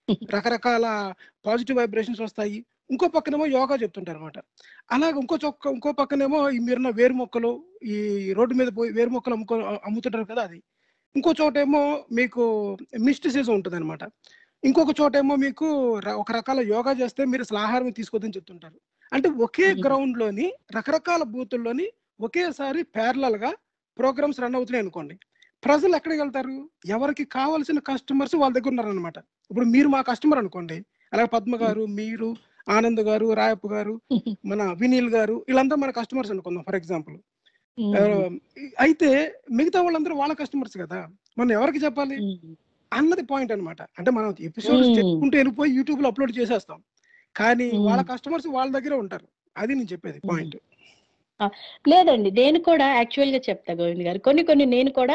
రకరకాల పాజిటివ్ వైబ్రేషన్స్ వస్తాయి. ఇంకో పక్కనేమో యోగా చెప్తుంటారు అనమాట. అలాగే ఇంకో పక్కనేమో ఈ మీరున్న వేరు మొక్కలు, ఈ రోడ్డు మీద పోయి వేరు మొక్కలు అమ్ముతుంటారు కదా అది. ఇంకో చోటేమో మీకు మిస్టిసిజం ఉంటుంది అనమాట. ఇంకొక చోటేమో మీకు ఒక రకాల యోగా చేస్తే మీరు అసలు ఆహారం తీసుకోవద్దని చెప్తుంటారు. అంటే ఒకే గ్రౌండ్ లోని రకరకాల బూతుల్లోని ఒకేసారి ప్యారలల్ గా ప్రోగ్రామ్స్ రన్ అవుతున్నాయి అనుకోండి. ప్రజలు ఎక్కడికి వెళ్తారు? ఎవరికి కావాల్సిన కస్టమర్స్ వాళ్ళ దగ్గర ఉన్నారనమాట. ఇప్పుడు మీరు మా కస్టమర్ అనుకోండి, అలాగే పద్మ గారు, మీరు, ఆనంద్ గారు, రాయప్ప గారు, మన వినీల్ గారు, వీళ్ళంతా మన కస్టమర్స్ అనుకుందాం ఫర్ ఎగ్జాంపుల్. అయితే మిగతా వాళ్ళందరూ వాళ్ళ కస్టమర్స్ కదా, మనం ఎవరికి చెప్పాలి అన్నది పాయింట్ అనమాట. అంటే మనం ఎపిసోడ్స్ చెప్పుకుంటూ వెళ్ళిపోయి యూట్యూబ్ లో అప్లోడ్ చేసేస్తాం, కానీ వాళ్ళ కస్టమర్స్ వాళ్ళ దగ్గరే ఉంటారు. అది నేను చెప్పేది పాయింట్. లేదండి, నేను కూడా యాక్చువల్ గా చెప్తా గోవింద్ గారు, కొన్ని నేను కూడా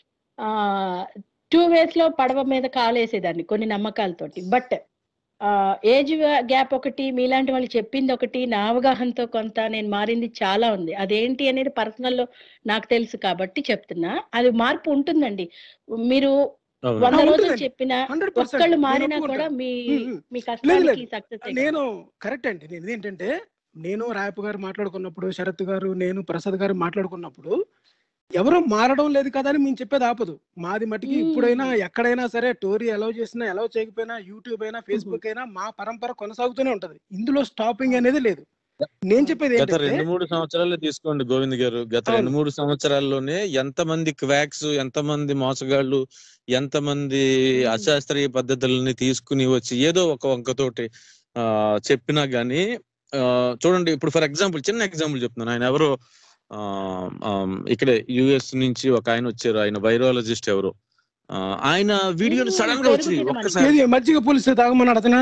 2 ways లో పడవ మీద కాలేసేదాన్ని కొన్ని నమ్మకాలతోటి. బట్ ఏజ్ గ్యాప్ ఒకటి, మీలాంటి వాళ్ళు చెప్పింది ఒకటి, నా అవగాహనతో కొంత నేను మారింది చాలా ఉంది. అదేంటి అనేది పర్సనల్ లో నాకు తెలుసు కాబట్టి చెప్తున్నా. అది మార్పు ఉంటుందండి. మీరు 100 రోజులు చెప్పినా, ఒక్కళ్ళు మారినా కూడా మీ కష్టానికి సక్సెస్. నేను కరెక్ట్ అండి. నేను ఏంటంటే, నేను రాయప్ప గారు మాట్లాడుకున్నప్పుడు, శరత్ గారు, నేను, ప్రసాద్ గారు మాట్లాడుకున్నప్పుడు ఎవరు మారడం లేదు కదా అని మేము చెప్పేది ఆపదు. మాది మటుకి ఇప్పుడైనా ఎక్కడైనా సరే టోరీ అలౌ చేసినా అలౌ చేయకపోయినా, యూట్యూబ్ అయినా ఫేస్బుక్ అయినా మా పరంపర కొనసాగుతూనే ఉంటది. ఇందులో స్టాపింగ్ అనేది లేదు. నేను చెప్పేది గత 2-3 సంవత్సరాలు తీసుకోండి గోవింద్ గారు, గత 2-3 సంవత్సరాల్లోనే ఎంతమంది క్వాక్స్, ఎంతమంది మోసగాళ్ళు, ఎంతమంది అశాస్త్రీయ పద్ధతులని తీసుకుని వచ్చి ఏదో ఒక వంకతోటి చెప్పినా గానీ చూడండి. ఇప్పుడు ఫర్ ఎగ్జాంపుల్ చిన్న ఎగ్జాంపుల్ చెప్తున్నాను. ఆయన ఎవరో ఇక్కడే యుఎస్ నుంచి ఒక ఆయన వచ్చారు, ఆయన వైరాలజిస్ట్ ఎవరో. ఆయన వీడియోలు సడన్ గా వచ్చి ఒక్కసారి మజ్జిగ పులుసు తాగమన్నాడు అతను.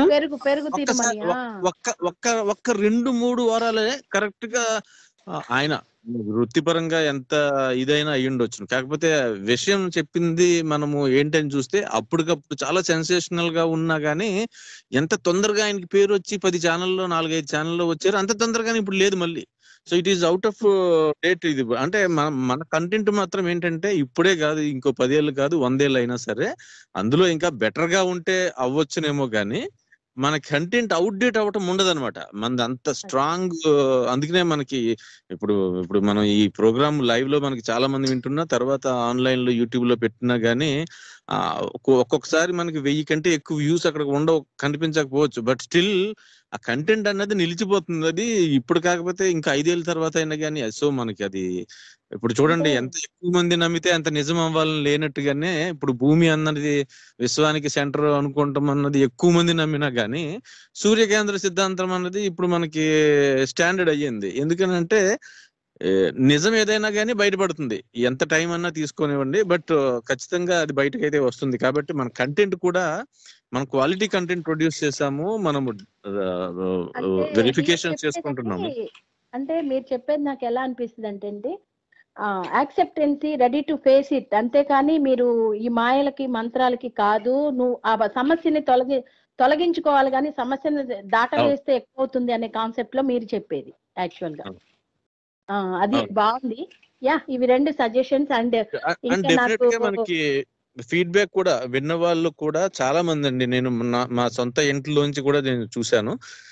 ఒక్క 2-3 వారాలే కరెక్ట్ గా ఆయన వృత్తిపరంగా ఎంత ఇదైనా అయ్యుండొచ్చు. కాకపోతే విషయం చెప్పింది మనము ఏంటని చూస్తే అప్పటికప్పుడు చాలా సెన్సేషనల్ గా ఉన్నా గానీ ఎంత తొందరగా ఆయనకి పేరు వచ్చి 10 ఛానల్లో 4-5 ఛానల్లో వచ్చారు, అంత తొందరగానే ఇప్పుడు లేదు మళ్ళీ. So it is out of date. ఇది అంటే మన కంటెంట్ మాత్రం ఏంటంటే ఇప్పుడే కాదు, ఇంకో 10 ఏళ్ళు కాదు, 100 ఏళ్ళు అయినా సరే అందులో ఇంకా బెటర్ గా ఉంటే అవ్వచ్చునేమో గానీ మన కంటెంట్ అవుట్ డేట్ అవ్వటం ఉండదన్నమాట. మనది అంత స్ట్రాంగ్. అందుకనే మనకి ఇప్పుడు మనం ఈ ప్రోగ్రామ్ లైవ్ లో మనకి చాలా మంది వింటున్నా, తర్వాత ఆన్లైన్ లో యూట్యూబ్ లో పెట్టినా గానీ ఒక్కొక్కసారి మనకి 1000 కంటే ఎక్కువ వ్యూస్ అక్కడ కనిపించకపోవచ్చు. బట్ స్టిల్ ఆ కంటెంట్ అన్నది నిలిచిపోతుంది. అది ఇప్పుడు కాకపోతే ఇంకా 5 ఏళ్ళ తర్వాత అయినా కానీ. సో మనకి అది ఇప్పుడు చూడండి, ఎంత ఎక్కువ మంది నమ్మితే అంత నిజం అవ్వాలని లేనట్టుగానే ఇప్పుడు భూమి అన్నది విశ్వానికి సెంటర్ అనుకుంటాం అన్నది ఎక్కువ మంది నమ్మినా గానీ సూర్యకేంద్ర సిద్ధాంతం అన్నది ఇప్పుడు మనకి స్టాండర్డ్ అయ్యింది. ఎందుకనంటే నిజం ఏదైనా కానీ బయటపడుతుంది, ఎంత టైం అన్నా తీసుకొనివ్వండి, బట్ ఖచ్చితంగా అది బయటకైతే వస్తుంది. కాబట్టి మన కంటెంట్ కూడా మనం క్వాలిటీ కంటెంట్ ప్రొడ్యూస్ చేసాము, మనము వెరిఫికేషన్ చేసుకుంటున్నాము. అంటే మీరు చెప్పేది నాకు ఎలా అనిపిస్తుంది అంటే acceptancy, ready to face it, అంతేకాని మీరు ఈ మాయలకి మంత్రాలకి కాదు. నువ్వు ఆ సమస్యని తొలగించుకోవాలి కానీ సమస్యను దాటవేస్తే ఎక్కువ అవుతుంది అనే కాన్సెప్ట్ లో మీరు చెప్పేది యాక్చువల్ గా. అది బాగుంది. యా, ఇవి 2 సజెషన్స్. అండ్ మనకి ఫీడ్బ్యాక్ కూడా విన్న వాళ్ళు కూడా చాలా మంది అండి. నేను మా సొంత ఇంట్లోంచి కూడా నేను చూశాను.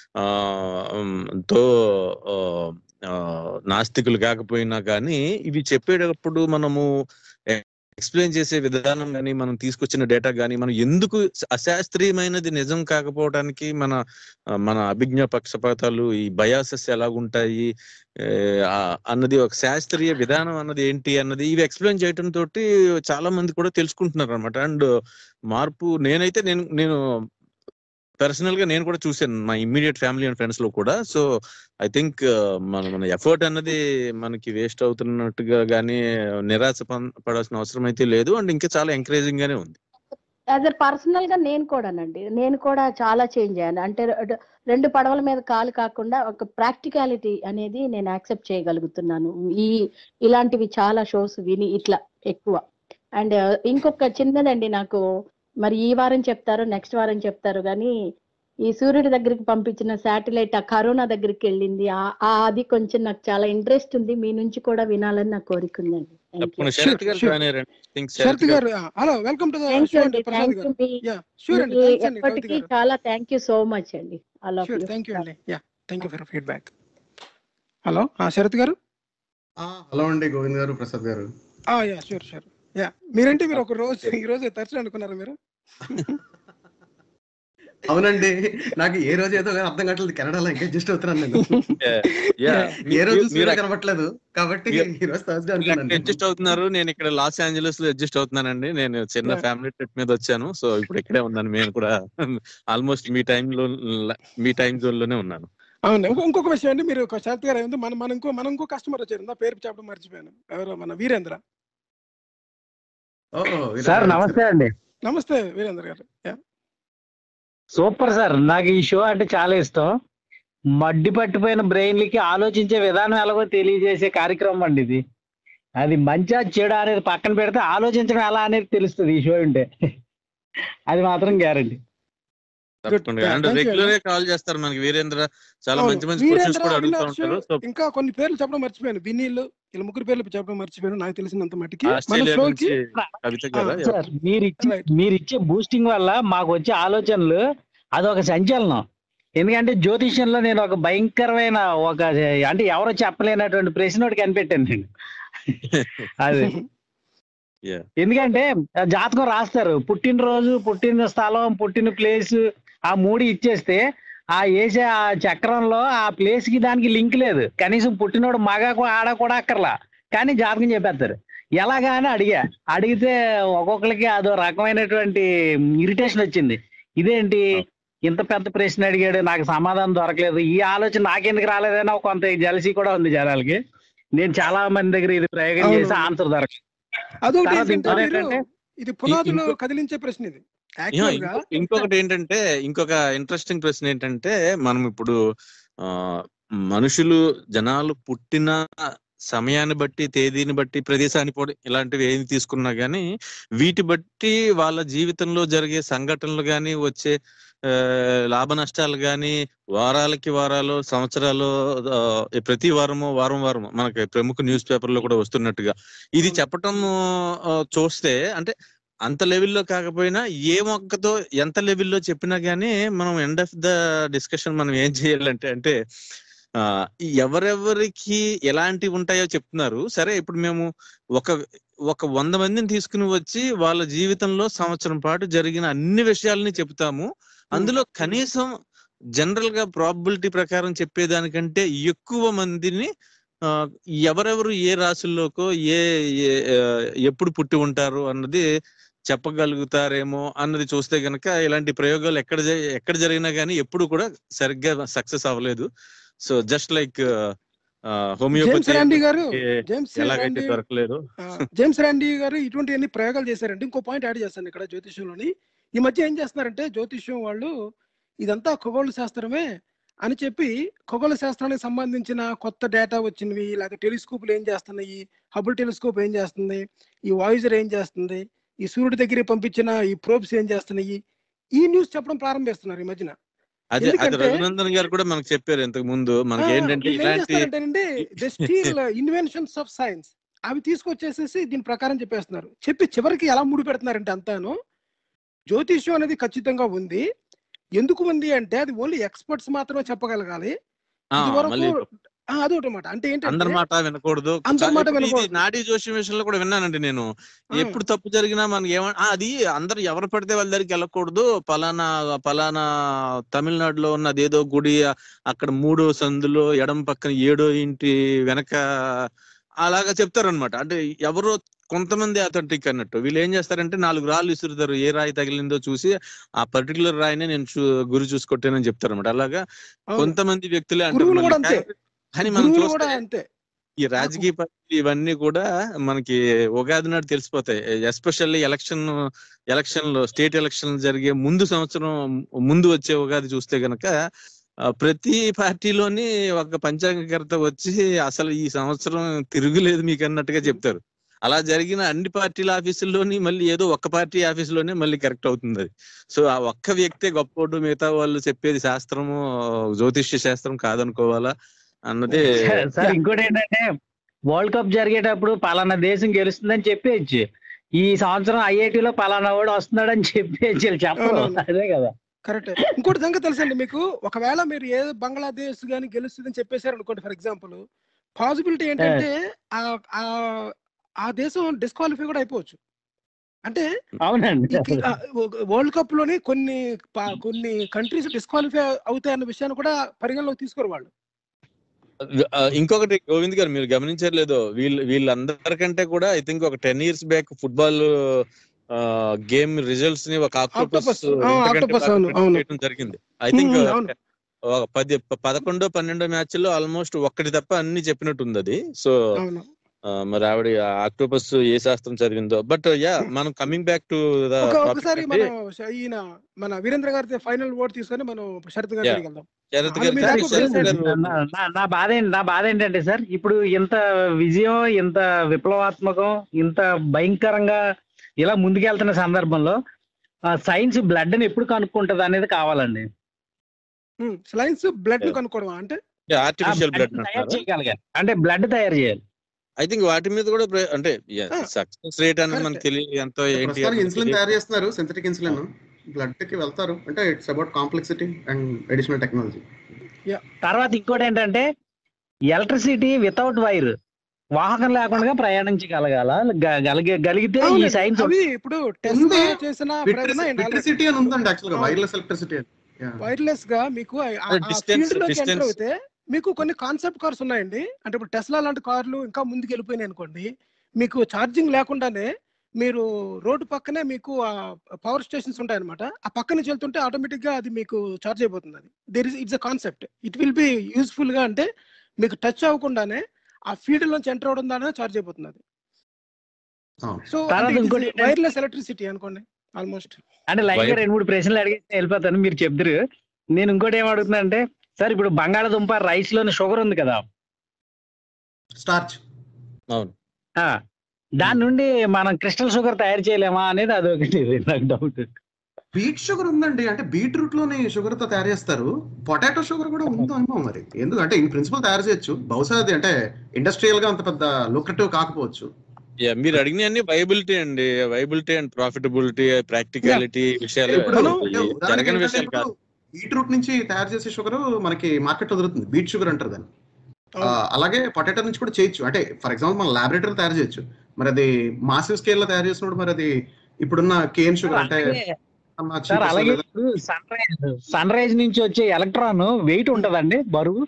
నాస్తికులు కాకపోయినా కానీ ఇవి చెప్పేటప్పుడు మనము ఎక్స్ప్లెయిన్ చేసే విధానం కానీ, మనం తీసుకొచ్చిన డేటా కానీ, మనం ఎందుకు అశాస్త్రీయమైనది నిజం కాకపోవడానికి మన అభిజ్ఞా పక్షపాతాలు, ఈ బయాసెస్ ఎలాగుంటాయి అన్నది, ఒక శాస్త్రీయ విధానం అన్నది ఏంటి అన్నది ఇవి ఎక్స్ప్లెయిన్ చేయటం తోటి చాలా మంది కూడా తెలుసుకుంటున్నారు అనమాట. అండ్ మార్పు నేను పర్సనల్ గా నేను కూడా చూసాను మా ఇమ్మీడియట్ ఫ్యామిలీ అండ్ ఫ్రెండ్స్ లో కూడా. సో ఐ థింక్ మన ఎఫర్ట్ అన్నది మనకి వేస్ట్ అవుతున్నట్టుగా కానీ నిరాశ పడాల్సిన అవసరం అయితే లేదు. అండ్ ఇంకా చాలా ఎంకరేజింగ్ గానే ఉంది. యాజ్ ఎ పర్సనల్ గా నేను కూడా చాలా చేంజ్ అయ్యాను. అంటే 2 పడవల మీద కాలు కాకుండా ఒక ప్రాక్టికాలిటీ అనేది నేను యాక్సెప్ట్ చేయగలుగుతున్నాను ఇలాంటివి చాలా షోస్ విని ఇట్లా ఎక్కువ. అండ్ ఇంకొక చిన్నదండి, నాకు మరి ఈ వారం చెప్తారు, నెక్స్ట్ వారం చెప్తారు కానీ ఈ సూర్యుడి దగ్గరికి పంపించిన శాటిలైట్ ఆ కరోనా దగ్గరికి వెళ్ళింది. అది కొంచెం నాకు చాలా ఇంట్రెస్ట్ ఉంది, మీ నుంచి కూడా వినాలని నా కోరిక ఉందండి. తప్పకుండా శరత్ గారు జాయిన్ అయ్యారండి. Think Sarath Sharath garu garu hello, welcome to the thank show you అండి అండి. Prasad thank garu. You. Ya sure అండి, మీ థ్యాంక్స్ అండి కవిత ఎప్పటికీ గారు. చాలా థ్యాంక్ యూ సో మచ్ అండి. I love sure, you. Thank you అండి. Ya thank you for feedback. Hello Sharath garu. Hello అండి, గోవింద్ గారు, ప్రసాద్ గారు. Yeah sure sure. యా మీరేంటి, మీరు ఒక రోజు ఈ రోజు తరచు అనుకున్నారా మీరు? అవునండి, నాకు ఏ రోజు ఏదో అర్థం కావట్లేదు. కెనడాలో ఇంకా అడ్జస్ట్ అవుతున్నాను నేను. ఏ రోజు సూర్యుడు కనబట్లేదు కాబట్టి ఈ రోజు థర్స్డే అనుకున్నాను. అడ్జస్ట్ అవుతున్నారు. నేను ఇక్కడ లాస్ ఏంజలస్ లో అడ్జస్ట్ అవుతున్నానండి. నేను చిన్న ఫ్యామిలీ ట్రిప్ మీద వచ్చాను. సో ఇప్పుడు ఇక్కడే ఉన్నాను. నేను కూడా ఆల్మోస్ట్ మీ టైం జోన్ లోనే ఉన్నాను. అవును. ఇంకొక విషయం అండి, మీరు శరత్ గారు ఏముంది, మన ఇంకో కస్టమర్ వచ్చారు, నా పేరు చెప్పడం మర్చిపోయాను. ఎవరో మన వీరేంద్ర. సార్ నమస్తే అండి. నమస్తే వీరేంద్ర గారు. యా సూపర్ సార్, నాకు ఈ షో అంటే చాలా ఇష్టం. మడ్డి పట్టిపోయిన బ్రెయిన్లకి ఆలోచించే విధానం ఎలాగో తెలియజేసే కార్యక్రమం అండి ఇది. అది మంచిగా చెడు అనేది పక్కన పెడితే ఆలోచించడం ఎలా అనేది తెలుస్తుంది ఈ షో ఉంటే. అది మాత్రం గ్యారంటీ. రెగ్యులర్ గా కాల్ చేస్తారు మనకి వీరేంద్ర. చాలా మంచి మంచి క్వశ్చన్స్ కూడా అడుగుతూ ఉంటారు. సో ఇంకా కొన్ని పేర్లు చెప్పడం మర్చిపోయాను, వినీల్, వీళ్ళ ముగ్గురు పేర్లు చెప్పడం మర్చిపోయాను నాకు తెలిసినంత మట్టికి. ఆస్ట్రేలియా నుంచి కవిత గారా? సార్ మీరిచ్చే బూస్టింగ్ వల్ల మాకు వచ్చే ఆలోచనలు అదొక సంచలనం. ఎందుకంటే జ్యోతిష్యంలో నేను ఒక భయంకరమైన అంటే ఎవరో చెప్పలేనటువంటి ప్రశ్న ఒకటి కనిపెట్టాను నేను. అది ఎందుకంటే జాతకం రాస్తారు, పుట్టినరోజు, పుట్టిన స్థలం, పుట్టిన ప్లేస్, ఆ 3 ఇచ్చేస్తే ఆ వేసే ఆ చక్రంలో ఆ ప్లేస్ కి దానికి లింక్ లేదు. కనీసం పుట్టినోడు మగ ఆడ కూడా అక్కర్లా, కానీ జాతకం చెప్పేస్తారు. ఎలాగా అని అడిగితే ఒక్కొక్కరికి అదో రకమైనటువంటి ఇరిటేషన్ వచ్చింది. ఇదేంటి ఇంత పెద్ద ప్రశ్న అడిగాడు, నాకు సమాధానం దొరకలేదు, ఈ ఆలోచన నాకెందుకు రాలేదైనా కొంత జలసీ కూడా ఉంది జనాలకి. నేను చాలా మంది దగ్గర ఇది ప్రయోగం చేసి ఆన్సర్ దొరకదు. ఇది పునాదులు కదిలించే ప్రశ్న ఇది. ఇంకొకటి ఏంటంటే, ఇంకొక ఇంట్రెస్టింగ్ ప్రశ్న ఏంటంటే, మనం ఇప్పుడు మనుషులు జనాలు పుట్టిన సమయాన్ని బట్టి, తేదీని బట్టి, ప్రదేశాన్ని బట్టి ఇలాంటివి ఏమి తీసుకున్నా గానీ వీటి బట్టి వాళ్ళ జీవితంలో జరిగే సంఘటనలు గాని, వచ్చే లాభ నష్టాలు గాని, వారాలు, సంవత్సరాలు, ప్రతి వారము మనకి ప్రముఖ న్యూస్ పేపర్ లో కూడా వస్తున్నట్టుగా ఇది చెప్పటం చూస్తే, అంటే అంత లెవెల్లో కాకపోయినా ఏ మొక్కతో ఎంత లెవెల్లో చెప్పినా గానీ మనం ఎండ్ ఆఫ్ ద డిస్కషన్ మనం ఏం చేయాలంటే, అంటే ఎవరెవరికి ఎలాంటివి ఉంటాయో చెప్తున్నారు. సరే, ఇప్పుడు మేము ఒక 100 మందిని తీసుకుని వచ్చి వాళ్ళ జీవితంలో సంవత్సరం పాటు జరిగిన అన్ని విషయాలని చెప్తాము. అందులో కనీసం జనరల్ గా ప్రాబబిలిటీ ప్రకారం చెప్పేదానికంటే ఎక్కువ మందిని ఎవరెవరు ఏ రాశుల్లోకో ఎప్పుడు పుట్టి ఉంటారు అన్నది చెప్పగలుగుతారేమో అన్నది చూస్తే గనక ఇలాంటి ప్రయోగాలు ఎక్కడ జరిగినా గానీ ఎప్పుడు కూడా సరిగ్గా సక్సెస్ అవ్వలేదు. సో జస్ట్ లైక్ హోమియోపతి ఎలాగైతే దొరకలేదు, జేమ్స్ రాండీ గారు ఇటువంటి ప్రయోగాలు చేశారంటే ఇంకో పాయింట్ యాడ్ చేస్తాను ఇక్కడ జ్యోతిష్యంలోని. ఈ మధ్య ఏం చేస్తున్నారంటే జ్యోతిష్యం వాళ్ళు ఇదంతా ఖగోళ శాస్త్రమే అని చెప్పి, ఖగోళ శాస్త్రానికి సంబంధించిన కొత్త డేటా వచ్చినవి, లేకపోతే టెలిస్కోప్లు ఏం చేస్తున్నాయి, హబుల్ టెలిస్కోప్ ఏం చేస్తుంది, ఈ వాయిజర్ ఏం చేస్తుంది, ఈ సూర్యుడి దగ్గర పంపించిన ఈ ప్రోబ్స్ ఏం చేస్తున్నాయి, ఈ న్యూస్ చెప్పడం ప్రారంభిస్తున్నారు ఈ మధ్యన. అదే రఘునందన్ గారు కూడా మనకు చెప్పారు ఇంతకు ముందు. మనకి ఏంటంటే ఇలాంటి ఇన్వెన్షన్స్ ఆఫ్ సైన్స్ అవి తీసుకొచ్చేసేసి దీని ప్రకారం చెప్పేస్తున్నారు. చెప్పి చివరికి ఎలా ముడి పెడుతున్నారంటే అంతాను జ్యోతిష్యం అనేది ఖచ్చితంగా ఉంది. ఎందుకు ఉంది అంటే అది ఓన్లీ ఎక్స్పర్ట్స్ మాత్రమే చెప్పగలగాలి. అదొకటమాట. అంటే అందరి మాట వినకూడదు. నాడీ జోషి విషయంలో కూడా విన్నానండి నేను. ఎప్పుడు తప్పు జరిగినా మనకి అది అందరు ఎవరు పడితే వాళ్ళ దగ్గరికి వెళ్ళకూడదు. పలానా తమిళనాడులో ఉన్నది ఏదో గుడి, అక్కడ 3వ సందులో ఎడం పక్కన 7వ ఇంటి వెనక అలాగా చెప్తారనమాట. అంటే ఎవరో కొంతమంది అథెంటిక్ అన్నట్టు. వీళ్ళు ఏం చేస్తారంటే 4 రాళ్ళు విసురుతారు, ఏ రాయి తగిలిందో చూసి ఆ పర్టికులర్ రాయినే నేను గురి చూసుకొట్టానని చెప్తారనమాట. అలాగా కొంతమంది వ్యక్తులే అంటారు. కానీ మనం చూస్తే ఈ రాజకీయ పార్టీలు ఇవన్నీ కూడా మనకి ఉగాది నాడు తెలిసిపోతాయి. ఎస్పెషల్లీ ఎలక్షన్ లో స్టేట్ ఎలక్షన్ జరిగే సంవత్సరం ముందు వచ్చే ఉగాది చూస్తే గనక ప్రతి పార్టీలోని ఒక పంచాంగకర్త వచ్చి అసలు ఈ సంవత్సరం తిరుగులేదు మీకు అన్నట్టుగా చెప్తారు. అలా జరిగిన అన్ని పార్టీల ఆఫీసుల్లోని మళ్ళీ ఏదో ఒక్క పార్టీ ఆఫీసులోనే మళ్ళీ కరెక్ట్ అవుతుంది అది. సో ఆ ఒక్క వ్యక్తే గొప్పోడు, మిగతా వాళ్ళు చెప్పేది శాస్త్రము జ్యోతిష్య శాస్త్రం కాదనుకోవాలా అన్నదే. సార్ ఇంకోటి ఏంటంటే వరల్డ్ కప్ జరిగేటప్పుడు పలానా దేశం గెలుస్తుందని చెప్పేయచ్చు. ఈ సంవత్సరం ఐఐటిలో పలానా వాడు వస్తున్నాడని చెప్పేయచ్చు, చెప్పరు. అదే కదా కరెక్ట్. ఇంకోటి సంగతి తెలుసండి మీకు, ఒకవేళ మీరు ఏ బంగ్లాదేశ్ గానీ గెలుస్తుందని చెప్పేశారు అనుకోండి ఫర్ ఎగ్జాంపుల్, పాసిబిలిటీ ఏంటంటే ఆ దేశం డిస్క్వాలిఫై కూడా అయిపోవచ్చు. అంటే అవునండి, వరల్డ్ కప్ లోని కొన్ని కంట్రీస్ డిస్క్వాలిఫై అవుతాయి అన్న విషయాన్ని కూడా పరిగణలోకి తీసుకోరు వాళ్ళు. ఇంకొకటి గోవింద్ గారు మీరు గమనించలేదు, వీళ్ళందరికంటే కూడా ఐ థింక్ ఒక 10 years back football game results ని ఒక ఆక్టోపస్ జరిగింది. ఐ థింక్ 11-12 మ్యాచ్ల్లో ఆల్మోస్ట్ ఒక్కటి తప్ప అన్ని చెప్పినట్టుంది అది. సో మరి ఆవిడ ఆక్టోపస్ ఏ శాస్త్రం చదివిందో. బట్ యా మనం కమింగ్ బ్యాక్ టు ఒకసారి మన వీరేంద్ర గారి ఫైనల్ వర్డ్ తీసుకొని మనం శరత్ గారికి వెళ్దాం. నా బాధ ఏంటంటే సార్, ఇప్పుడు ఇంత విజయం, ఇంత విప్లవాత్మకం, ఇంత భయంకరంగా ఇలా ముందుకెళ్తున్న సందర్భంలో సైన్స్ బ్లడ్ ని ఎప్పుడు కనుక్కుంటది అనేది కావాలండి. సైన్స్ బ్లడ్ కనుక్కోవడం అంటే ఆర్టిఫిషియల్ బ్లడ్ తయారు చేయగలగాలి, అంటే బ్లడ్ తయారు చేయాలి. ఐ థింక్ వాటి మీద కూడా అంటే సక్సెస్ రేట్ అనేది మనకు తెలియదు ఎంతో. ఇన్సులిన్ తయారు చేస్తున్నారు, సింథటిక్ ఇన్సులిన్ బ్లడ్ కి వెళ్తారు అంటే it's about complexity and additional technology. తర్వాత ఇంకోటి ఏంటంటే ఎలక్ట్రిసిటీ వితౌట్ వైర్, వాహకం లేకుండా ప్రయాణించగలిగితే ఈ సైన్స్ ఇప్పుడు టెస్లా చేసిన ఎలక్ట్రిసిటీ అని ఉందండి, యాక్చువల్ గా వైర్లెస్ ఎలక్ట్రిసిటీ. వైర్లెస్ గా మీకు ఎంటర్ అయితే మీకు కొన్ని కాన్సెప్ట్ కార్స్ ఉన్నాయండి. అంటే ఇప్పుడు టెస్లా లాంటి కార్లు ఇంకా ముందుకు వెళ్ళిపోయినాయి అనుకోండి, మీకు ఛార్జింగ్ లేకుండానే మీరు రోడ్డు పక్కనే మీకు పవర్ స్టేషన్స్ ఉంటాయన్నమాట. ఆ పక్క నుంచి వెళ్తుంటే ఆటోమేటిక్ గా అది మీకు ఛార్జ్ అయిపోతుంది. అది it's a concept. It will be useful గా, అంటే మీకు టచ్ అవ్వకుండానే ఆ ఫీల్డ్ నుంచి ఎంటర్ అవడం ద్వారా ఛార్జ్ అయిపోతుంది అది. సో వైర్లెస్ ఎలక్ట్రిసిటీ అనుకోండి ఆల్మోస్ట్. అంటే లైన్ గా 2-3 ప్రశ్నలు అడిగి వెళ్ళిపోతాను, మీరు చెప్తారు. నేను ఇంకోటి ఏమడుగుతున్నా అంటే సార్, ఇప్పుడు బంగాళదుంప రైస్ లోని షుగర్ ఉంది కదా, స్టార్చ్. అవును, దాని నుండి మనం క్రిస్టల్ షుగర్ తయారు చేయలేమా అనేది అదొకటి నాకు డౌట్. బీట్ షుగర్ ఉందండి, అంటే బీట్రూట్ లోని షుగర్ తో తయారు చేస్తారు. పొటాటో షుగర్ కూడా ఉందో ఏమో మరి, ఎందుకంటే ఇన్ ప్రిన్సిపల్ తయారు చేయొచ్చు. బహుశా అది అంటే ఇండస్ట్రియల్ గా అంత పెద్ద లూక్రేటివ్ కాకపోవచ్చు. మీరు అడిగిన అన్ని వైబిలిటీ అండి, వైబిలిటీ అండ్ ప్రాఫిటబిలిటీ, ప్రాక్టికాలిటీ విషయాలు జరగని విషయాలు కాదు. బీట్రూట్ నుంచి తయారు చేసే షుగర్ మనకి మార్కెట్ లో దొరుకుతుంది, బీట్ షుగర్ అంటారు దాన్ని. అలాగే పొటాటో నుంచి కూడా చేయొచ్చు. అంటే ఫర్ ఎగ్జాంపుల్ మన లాబొరేటరీలో తయారు చేయొచ్చు. మరి అది మాసివ్ స్కేల్ లో తయారు చేసినప్పుడు మరి అది ఇప్పుడున్న కేన్ షుగర్ అంటే అలాగే సన్ రైజ్ నుంచి వచ్చే ఎలక్ట్రాన్ వెయిట్ ఉంటదండి, బరువు.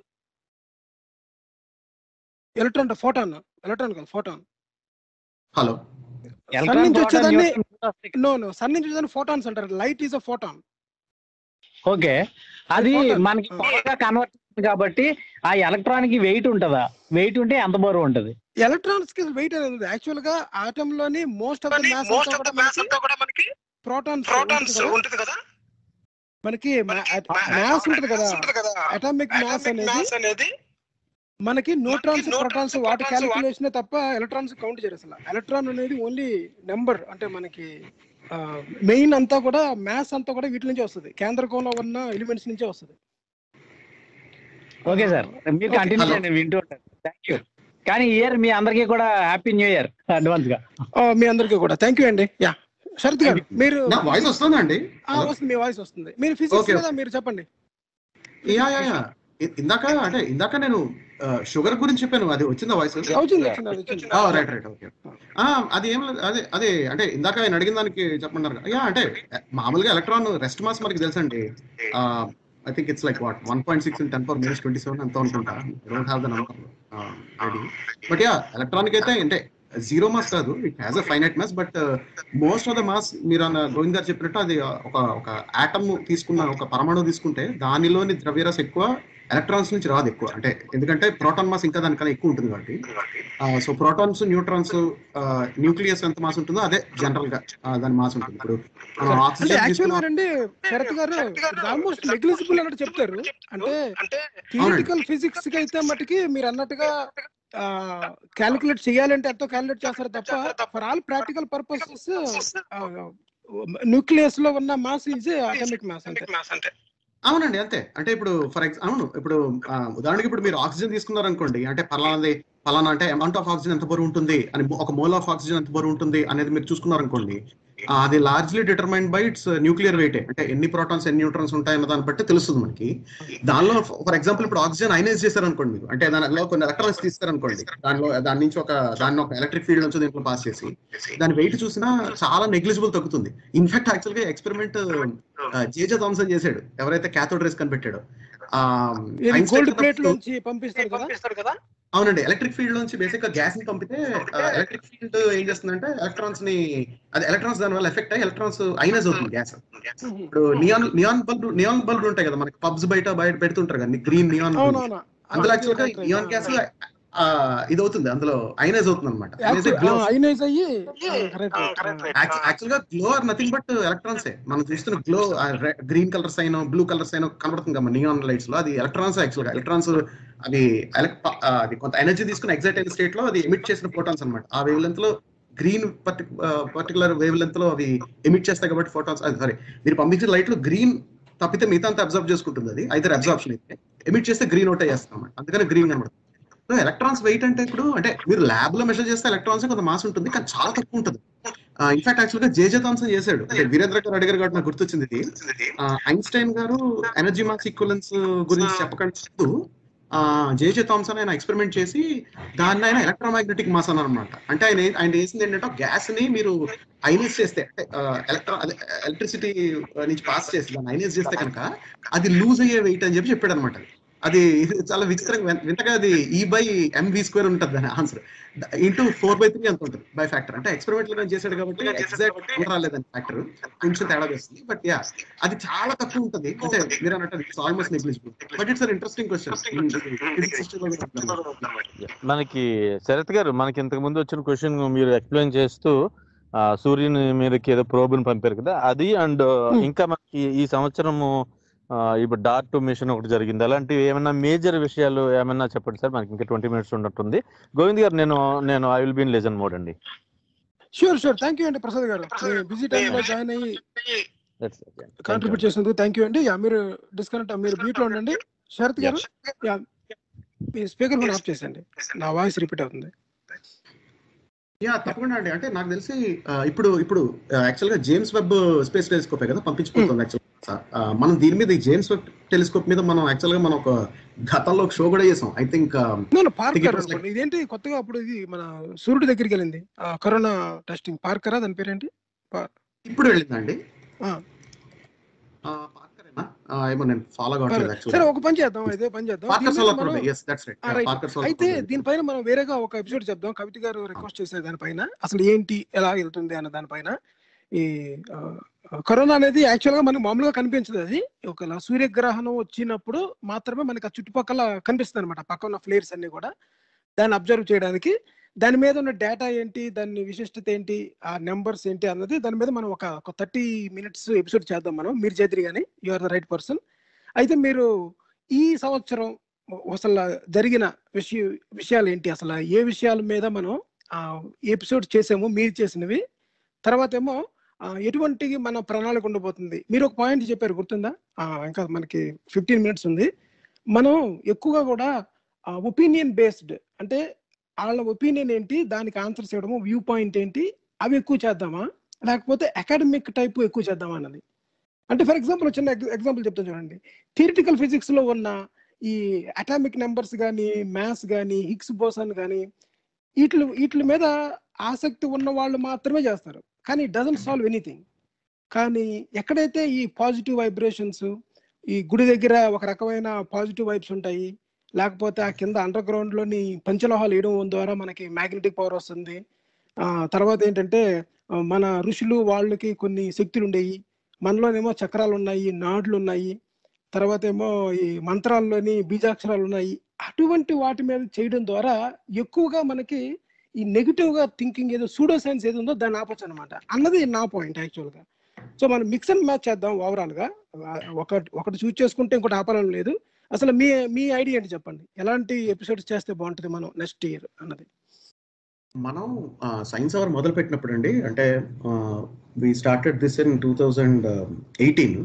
ఎలక్ట్రాన్ ఫోటాన్, ఎలక్ట్రాన్ కాదు ఫోటాన్. హలో, సన్ నుంచి వచ్చేదాన్ని సన్ నుంచి వచ్చేదాన్ని ఫోటాన్స్ అంటారు. Light is a photon. Okay, అది మనకి పవర్ గా కన్వర్ట్ కాబట్టి ఆ ఎలక్ట్రాన్ కి వెయిట్ ఉంటదా? వెయిట్ ఉంటే ఎంత బరువు ఉంటది? ఎలక్ట్రాన్స్ కి వెయిట్ అనేది యాక్చువల్ గా ఆటమ్ లోని మోస్ట్ ఆఫ్ ద మాస్ అంతా కూడా మనకి ప్రోటాన్స్ ఉంటుంది కదా. మనకి మాస్ ఉంటుంది కదా, అటామిక్ మాస్ అనేది మనకి న్యూట్రాన్స్, ప్రోటాన్స్ వాటి క్యాలిక్యులేషన్ తప్ప ఎలక్ట్రాన్స్ కౌంట్ చేయరు అసలు. ఎలక్ట్రాన్ అనేది ఓన్లీ నెంబర్. అంటే మనకి మెయిన్ అంతా కూడా మ్యాథ్స్ అంతా కూడా వీటి నుంచే వస్తుంది, కేంద్రకంలో ఉన్న ఎలిమెంట్స్ నుంచే వస్తుంది. ఓకే సార్, మీరు కంటిన్యూ చేయండి, వింటూ ఉంటారు. Thank you. కానీ ఇయర్ మీ అందరికీ కూడా హ్యాపీ న్యూ ఇయర్ అడ్వాన్స్ గా. మీ అందరికీ కూడా థ్యాంక్ యూ అండి. యా శరత్ గారు, మీరు వాయిస్ వస్తుందండి? వస్తుంది, మీ వాయిస్ వస్తుంది. మీరు ఫిజిక్స్ కదా, మీరు చెప్పండి. ఇందాక నేను షుగర్ గురించి చెప్పాను, అది వచ్చిందా వాయిస్? Right right, okay. అది ఏం లేదు, అదే అంటే ఇందాక ఆయన అడిగిన దానికి చెప్పమన్నారు. అంటే మామూలుగా ఎలక్ట్రాన్ రెస్ట్ మాస్ మనకి తెలుసండి. ఐ థింక్ ఇట్స్ లైక్ 1.6 × 10⁻27 అంత అనుకుంటా. Don't have the number ready. But electronic అయితే అంటే జీరో మాస్ కాదు, it has a finite mass. But most of the mass మీరు గోవింద్ గారు చెప్పినట్టు అది ఒక ఆటమ్ తీసుకున్న, ఒక పరమాణువు తీసుకుంటే దానిలోని ద్రవ్యరాశి ఎక్కువ, ఎలక్ట్రాన్స్ నుంచి రాదు ఎక్కువ. అంటే ఎందుకంటే ప్రోటాన్ మాస్ ఇంకా దానికన్నా ఎక్కువ ఉంటుంది కాబట్టి. సో ప్రోటాన్స్, న్యూట్రాన్స్, న్యూక్లియస్ ఎంత మాస్ ఉంటుందో అదే జనరల్ గా దాని మాస్ ఉంటుంది. ఇప్పుడు శరత్ గారు ఆల్మోస్ట్ నెగ్లిజిబుల్ అన్నట్టు చెప్తారు. అంటే థియరిటికల్ ఫిజిక్స్ కి అయితే మటుకి మీరు అన్నట్టుగా క్యాలిక్యులేట్ చేయాలంటే ఎంతో క్యాలిక్యులేట్ చేస్తారు తప్ప for all practical purposes nucleus లో ఉన్న మాస్ ఈజ్ అటామిక్ మాస్ అంటే. అవునండి, అంతే. అంటే ఇప్పుడు ఫర్ ఎగ్జాంపుల్ ఇప్పుడు ఉదాహరణకి ఇప్పుడు మీరు ఆక్సిజన్ తీసుకున్నారు అనుకోండి, అంటే పలానాది ఫలానా అంటే అమౌంట్ ఆఫ్ ఆక్సిజన్ ఎంత బరువు ఉంటుంది అని, ఒక మోల్ ఆఫ్ ఆక్సిజన్ ఎంత బరువు ఉంటుంది అనేది మీరు చూసుకున్నారు అనుకోండి, అది largely determined by its nuclear weight. అంటే ఎన్ని ప్రోటాన్స్ ఎన్ని న్యూట్రాన్స్ ఉంటాయన్న దాన్ని బట్టి తెలుస్తుంది మనకి. దానిలో ఫర్ ఎగ్జాంపుల్ ఇప్పుడు ఆక్సిజన్ అయనైజ్ చేశారు అనుకోండి మీరు, అంటే దానిలో కొన్ని ఎలక్ట్రాన్స్ తీస్తారనుకోండి, దాని నుంచి ఒక ఎలక్ట్రిక్ ఫీల్డ్ నుంచి దీంట్లో పాస్ చేసి దాని వెయిట్ చూసినా చాలా నెగ్లిజిబుల్ తగ్గుతుంది. ఇన్ఫాక్ట్ యాక్చువల్ గా ఎక్స్పెరిమెంట్ జేజే థామ్సన్ చేశాడు, ఎవరైతే క్యాథోడ్ రేస్ కనిపెట్టాడో. అవునండి, ఎలక్ట్రిక్ ఫీల్డ్ నుంచి బేసిక్ గా గ్యాస్ ని పంపితే ఎలక్ట్రిక్ ఫీల్డ్ ఏం చేస్తుందంటే ఎలక్ట్రాన్స్ దాని వల్ల ఎఫెక్ట్ అయ్యి ఎలక్ట్రాన్స్ అయనైజ్ అవుతుంది గ్యాస్. ఇప్పుడు నియాన్ బల్బ్ ఉంటాయి కదా మనకి పబ్స్ బయట పెడుతుంటారు కదా, గ్రీన్ నియాన్, అందులో యాక్చువల్ గా నియాన్ గ్యాస్ ఇది అవుతుంది, అందులో అయనైజ్ అవుతుంది అనమాట. యాక్చువల్ గా గ్లో ఆర్ నథింగ్ బట్ ఎలక్ట్రాన్సే. మనం చూస్తున్న గ్లో గ్రీన్ కలర్స్ అయినా బ్లూ కలర్స్ అయినా కనబడుతుంది కదా నియాన్ లైట్స్ లో, అది ఎలక్ట్రాన్స్. యాక్చువల్ గా ఎలక్ట్రాన్స్ అది కొంత ఎనర్జీ తీసుకుని ఎగ్జైట్ అయిన స్టేట్ లో అది ఎమిట్ చేసిన ఫోటాన్స్ అనమాట. ఆ వేవ్ లెంత్ లో గ్రీన్ పర్టికులర్ వేవ్ లెంత్ లో అవి ఎమిట్ చేస్తాయి కాబట్టి ఫోటాన్స్, సారీ మీరు పంపించిన లైట్ లో గ్రీన్ తప్పితే మిగతా అంతా అబ్జర్వ్ చేసుకుంటుంది. అది అయితే అబ్జర్ప్షన్ అయితే ఎమిట్ చేస్తే గ్రీన్ అవుట్ చేస్తాం అన్నమాట, అందుకని గ్రీన్ కనబడుతుంది. సో ఎలక్ట్రాన్స్ వెయిట్ అంటే ఇప్పుడు అంటే మీరు ల్యాబ్ లో మెజర్ చేస్తే ఎలక్ట్రాన్స్ కొంత మాస్ ఉంటుంది, కానీ చాలా తక్కువ ఉంటుంది. ఇన్ఫాక్ట్ యాక్చువల్ గా జేజే థామ్సన్ చేశాడు, అంటే వీరేంద్ర గారు అడిగారు కాబట్టి నాకు గుర్తొచ్చింది ఇది. ఐన్స్టైన్ గారు ఎనర్జీ మాస్ ఈక్వలెన్స్ గురించి చెప్పకుండా జేజే థామ్సన్ ఆయన ఎక్స్పెరిమెంట్ చేసి దాన్ని ఆయన ఎలక్ట్రోమాగ్నెటిక్ మాస్ అని అనమాట. అంటే ఆయన చేసింది ఏంటంటే గ్యాస్ ని మీరు అయనైజ్ చేస్తే, అంటే ఎలక్ట్రిసిటీ నుంచి పాస్ చేసి దాన్ని అయనైజ్ చేస్తే కనుక అది లూజ్ అయ్యే వెయిట్ అని చెప్పాడు అనమాట. అది చాలా విచిత్రంగా వింతగా అది E/mv² ఉంటుంది దాని ఆన్సర్, ఇంటూ 4/3 అంత ఉంటుంది బై ఫ్యాక్టర్. అంటే ఎక్స్పెరిమెంట్ గా చేశాడు కాబట్టి ఎగ్జాక్ట్ రాలేదని ఫ్యాక్టర్ కొంచెం తేడా వస్తుంది. బట్ యా అది చాలా తక్కువ ఉంటుంది, అంటే మీరు అన్నట్టు it's almost negligible. But it's an interesting question. మనకి శరత్ గారు, మనకి ఇంతకు ముందు వచ్చిన క్వశ్చన్ మీరు ఎక్స్ప్లెయిన్ చేస్తూ సూర్యుని మీదకి ఏదో ప్రోబ్ని పంపారు కదా, అది అండ్ ఇంకా మనకి ఈ సంవత్సరము ఇప్పుడు డార్ట్ మిషన్ ఒకటి జరిగింది. అలాంటివి ఏమైనా మేజర్ విషయాలు ఏమైనా చెప్పండి సార్, మనకి ఇంకా 20 minutes ఉన్నట్టుంది. గోవింద్ గారు, నేను I will be in listen mode అండి. షూర్ థ్యాంక్ యూ అండి ప్రసాద్ గారు, బిజీ టైంలో జాయిన్ అయ్యి కాంట్రిబ్యూట్ చేసినందుకు థ్యాంక్ యూ అండి. మీరు డిస్కనెక్ట్, మీరు మ్యూట్ లో ఉండండి. శరత్ గారు మీ స్పీకర్ ఫోన్ ఆఫ్ చేసండి, నా వాయిస్ రిపీట్ అవుతుంది. తప్పకుండా అండి. అంటే నాకు తెలిసి ఇప్పుడు యాక్చువల్ గా జేమ్స్ వెబ్ స్పేస్ టెలిస్కోప్ కదా పంపించుకుంటుంది. యాక్చువల్ మనం దీని మీద జేమ్స్ వెబ్ టెలిస్కోప్ మీద మనం యాక్చువల్ గా మనం ఒక గతంలో ఒక షో కూడా చేసాం. ఐ థింక్ ఇదేంటి కొత్తగా అప్పుడు ఇది మన సూర్యుడి దగ్గరికి వెళ్ళింది కరోనా టెస్టింగ్, పార్కరా దాని పేరేంటి, ఇప్పుడు వెళ్ళిందండి. ఏమో నేను ఫాలో కావట్లేదు. సరే ఒక పని చేద్దాం, ఇదే పని చేద్దాం. అయితే దీనిపైన మనం వేరేగా ఒక ఎపిసోడ్ చెప్దాం. కవిత గారు రిక్వెస్ట్ చేసే దానిపైన అసలు ఏంటి ఎలా వెళ్తుంది అన్న దానిపైన. ఈ కరోనా అనేది యాక్చువల్ గా మనకు మామూలుగా కనిపించదు, అది ఒక సూర్యగ్రహణం వచ్చినప్పుడు మాత్రమే మనకి ఆ చుట్టుపక్కల కనిపిస్తుంది అనమాట. పక్కన ఉన్న ఫ్లేర్స్ అన్ని కూడా దాన్ని అబ్జర్వ్ చేయడానికి, దాని మీద ఉన్న డేటా ఏంటి, దాని విశిష్టత ఏంటి, ఆ నెంబర్స్ ఏంటి అన్నది దాని మీద మనం ఒక 30 minutes ఎపిసోడ్ చేద్దాం మనం. మీరు చేద్దరు కానీ you are the right person. అయితే మీరు ఈ సంవత్సరం అసలు జరిగిన విషయాలు ఏంటి, అసలు ఏ విషయాల మీద మనం ఎపిసోడ్ చేసాము మీరు చేసినవి, తర్వాత ఏమో ఎటువంటి మన ప్రణాళిక ఉండబోతుంది. మీరు ఒక పాయింట్ చెప్పారు గుర్తుందా, ఇంకా మనకి 15 minutes ఉంది. మనం ఎక్కువగా కూడా ఒపీనియన్ బేస్డ్, అంటే వాళ్ళ ఒపీనియన్ ఏంటి, దానికి ఆన్సర్స్ ఇవ్వడము, వ్యూ పాయింట్ ఏంటి, అవి ఎక్కువ చేద్దామా లేకపోతే అకాడమిక్ టైప్ ఎక్కువ చేద్దామా అన్నది. అంటే ఫర్ ఎగ్జాంపుల్ చిన్న ఎగ్జాంపుల్ చెప్తాను చూడండి. థియరిటికల్ ఫిజిక్స్ లో ఉన్న ఈ అటామిక్ నెంబర్స్ కానీ, మ్యాథ్స్ కానీ, హిగ్స్ బోసాన్ కానీ, వీటి మీద ఆసక్తి ఉన్న వాళ్ళు మాత్రమే చేస్తారు, కానీ ఇట్ డజంట్ సాల్వ్ ఎనీథింగ్. కానీ ఎక్కడైతే ఈ పాజిటివ్ వైబ్రేషన్స్, ఈ గుడి దగ్గర ఒక రకమైన పాజిటివ్ వైబ్స్ ఉంటాయి, లేకపోతే ఆ కింద అండర్ గ్రౌండ్ లోని పంచలోహాలు వేయడం ద్వారా మనకి మ్యాగ్నెటిక్ పవర్ వస్తుంది. తర్వాత ఏంటంటే మన ఋషులు వాళ్ళకి కొన్ని శక్తులు ఉండేవి, మనలోనేమో చక్రాలు ఉన్నాయి, నాడులు ఉన్నాయి, తర్వాత ఏమో ఈ మంత్రాల్లోని బీజాక్షరాలు ఉన్నాయి. అటువంటి వాటి మీద చేయడం ద్వారా ఎక్కువగా మనకి ఈ నెగిటివ్ గా థింకింగ్ ఏదో సూడో సైన్స్ ఏదో ఉందో దాన్ని ఆపచ్చు అనమాట అన్నది నా పాయింట్ యాక్చువల్ గా. సో మనం మిక్స్ అండ్ మ్యాచ్ చేద్దాం ఓవరాల్ గా, ఒకటి చూస్ చేసుకుంటే ఇంకోటి ఆపాలని లేదు. అసలు మీ ఐడియా ఏంటి చెప్పండి, ఎలాంటి ఎపిసోడ్స్ చేస్తే బాగుంటుంది మనం నెక్స్ట్ ఇయర్ అన్నది. మనం సైన్స్ అవర్ మొదలు పెట్టినప్పుడు అండి, అంటే వి స్టార్టెడ్ దిస్ ఇన్ 2018.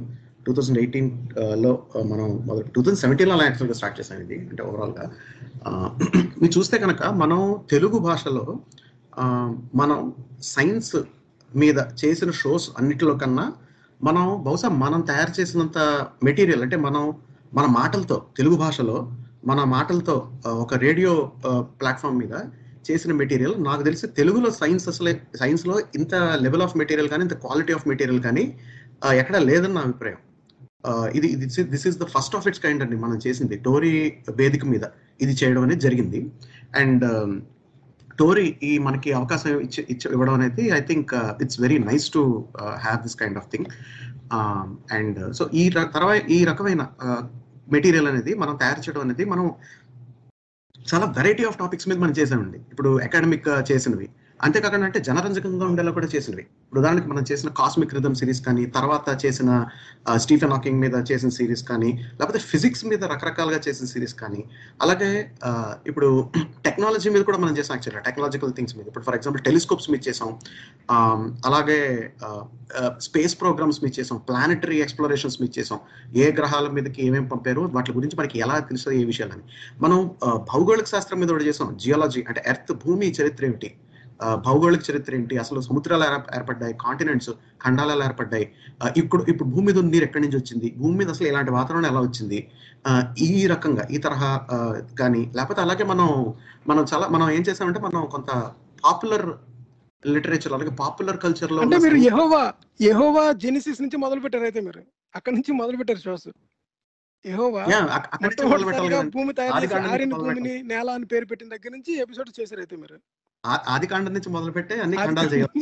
2018లో మనం 2017లో అలా యాక్చువల్గా స్టార్ట్ చేసాం ఇది, అంటే ఓవరాల్గా మీరు చూస్తే కనుక మనం తెలుగు భాషలో మనం సైన్స్ మీద చేసిన షోస్ అన్నిటిలో కన్నా మనం బహుశా మనం తయారు చేసినంత మెటీరియల్, అంటే మన మాటలతో తెలుగు భాషలో మన మాటలతో ఒక రేడియో ప్లాట్ఫామ్ మీద చేసిన మెటీరియల్ నాకు తెలిసి తెలుగులో సైన్స్లో ఇంత లెవెల్ ఆఫ్ మెటీరియల్ కానీ ఇంత క్వాలిటీ ఆఫ్ మెటీరియల్ కానీ ఎక్కడ లేదని నా అభిప్రాయం. This is the first of its kind అండి మనం చేసింది టోరీ వేదిక మీద ఇది చేయడం అనేది జరిగింది. అండ్ టోరీ ఈ మనకి అవకాశం ఇవ్వడం అనేది I think it's very nice to have this kind of thing. And so ఈ రకమైన మెటీరియల్ అనేది మనం తయారు చేయడం అనేది మనం చాలా వెరైటీ ఆఫ్ టాపిక్స్ మీద మనం చేసామండి. ఇప్పుడు అకాడమిక్ చేసినవి, అంతేకాకుండా అంటే జనరంజకంగా ఉండేలా కూడా చేసినవి. ఇప్పుడు ఉదాహరణకి మనం చేసిన కాస్మిక్ రిథమ్ సిరీస్ కానీ, తర్వాత చేసిన స్టీఫెన్ హాకింగ్ మీద చేసిన సిరీస్ కానీ, లేకపోతే ఫిజిక్స్ మీద రకరకాలుగా చేసిన సిరీస్ కానీ, అలాగే ఇప్పుడు టెక్నాలజీ మీద కూడా మనం చేసాం. యాక్చువల్గా టెక్నాలజికల్ థింగ్స్ మీద ఇప్పుడు ఫర్ ఎగ్జాంపుల్ టెలిస్కోప్స్ మీద చేసాం, అలాగే స్పేస్ ప్రోగ్రామ్స్ మీద చేసాం, ప్లానెటరీ ఎక్స్ప్లోరేషన్స్ మీద చేసాం, ఏ గ్రహాల మీదకి ఏమేమి పంపారు వాటి గురించి మనకి ఎలా తెలుస్తుంది ఏ విషయాలని. మనం భౌగోళిక శాస్త్రం మీద కూడా చేసాం, జియాలజీ అంటే ఎర్త్ భూమి చరిత్ర ఏమిటి, భౌగోళిక చరిత్ర ఏంటి, అసలు సముద్రాలు ఏర్పడ్డాయి, కాంటినెంట్స్ ఖండాలు ఎలా ఏర్పడ్డాయి, ఇప్పుడు భూమి మీద నీరు ఎక్కడి నుంచి వచ్చింది, భూమి మీద అసలు ఇలాంటి వాతావరణం ఎలా వచ్చింది, ఈ రకంగా ఈ తరహా కానీ, లేకపోతే అలాగే మనం ఏం చేసామంటే మనం కొంత పాపులర్ లిటరేచర్ అలాగే పాపులర్ కల్చర్ లో అంటే మీరు యెహోవా జెనిసిస్ నుంచి మొదలు పెట్టారు, అయితే మీరు అక్కడ నుంచి మొదలు పెట్టారు షోస్. యెహోవా భూమి తయారు భూమిని నేల అని పేరు పెట్టిన దగ్గర నుంచి ఎపిసోడ్ చేశారు అయితే మీరు. ఆది కాండం నుంచి మొదలు పెట్టే అన్ని ఖండాలు చేయాలి.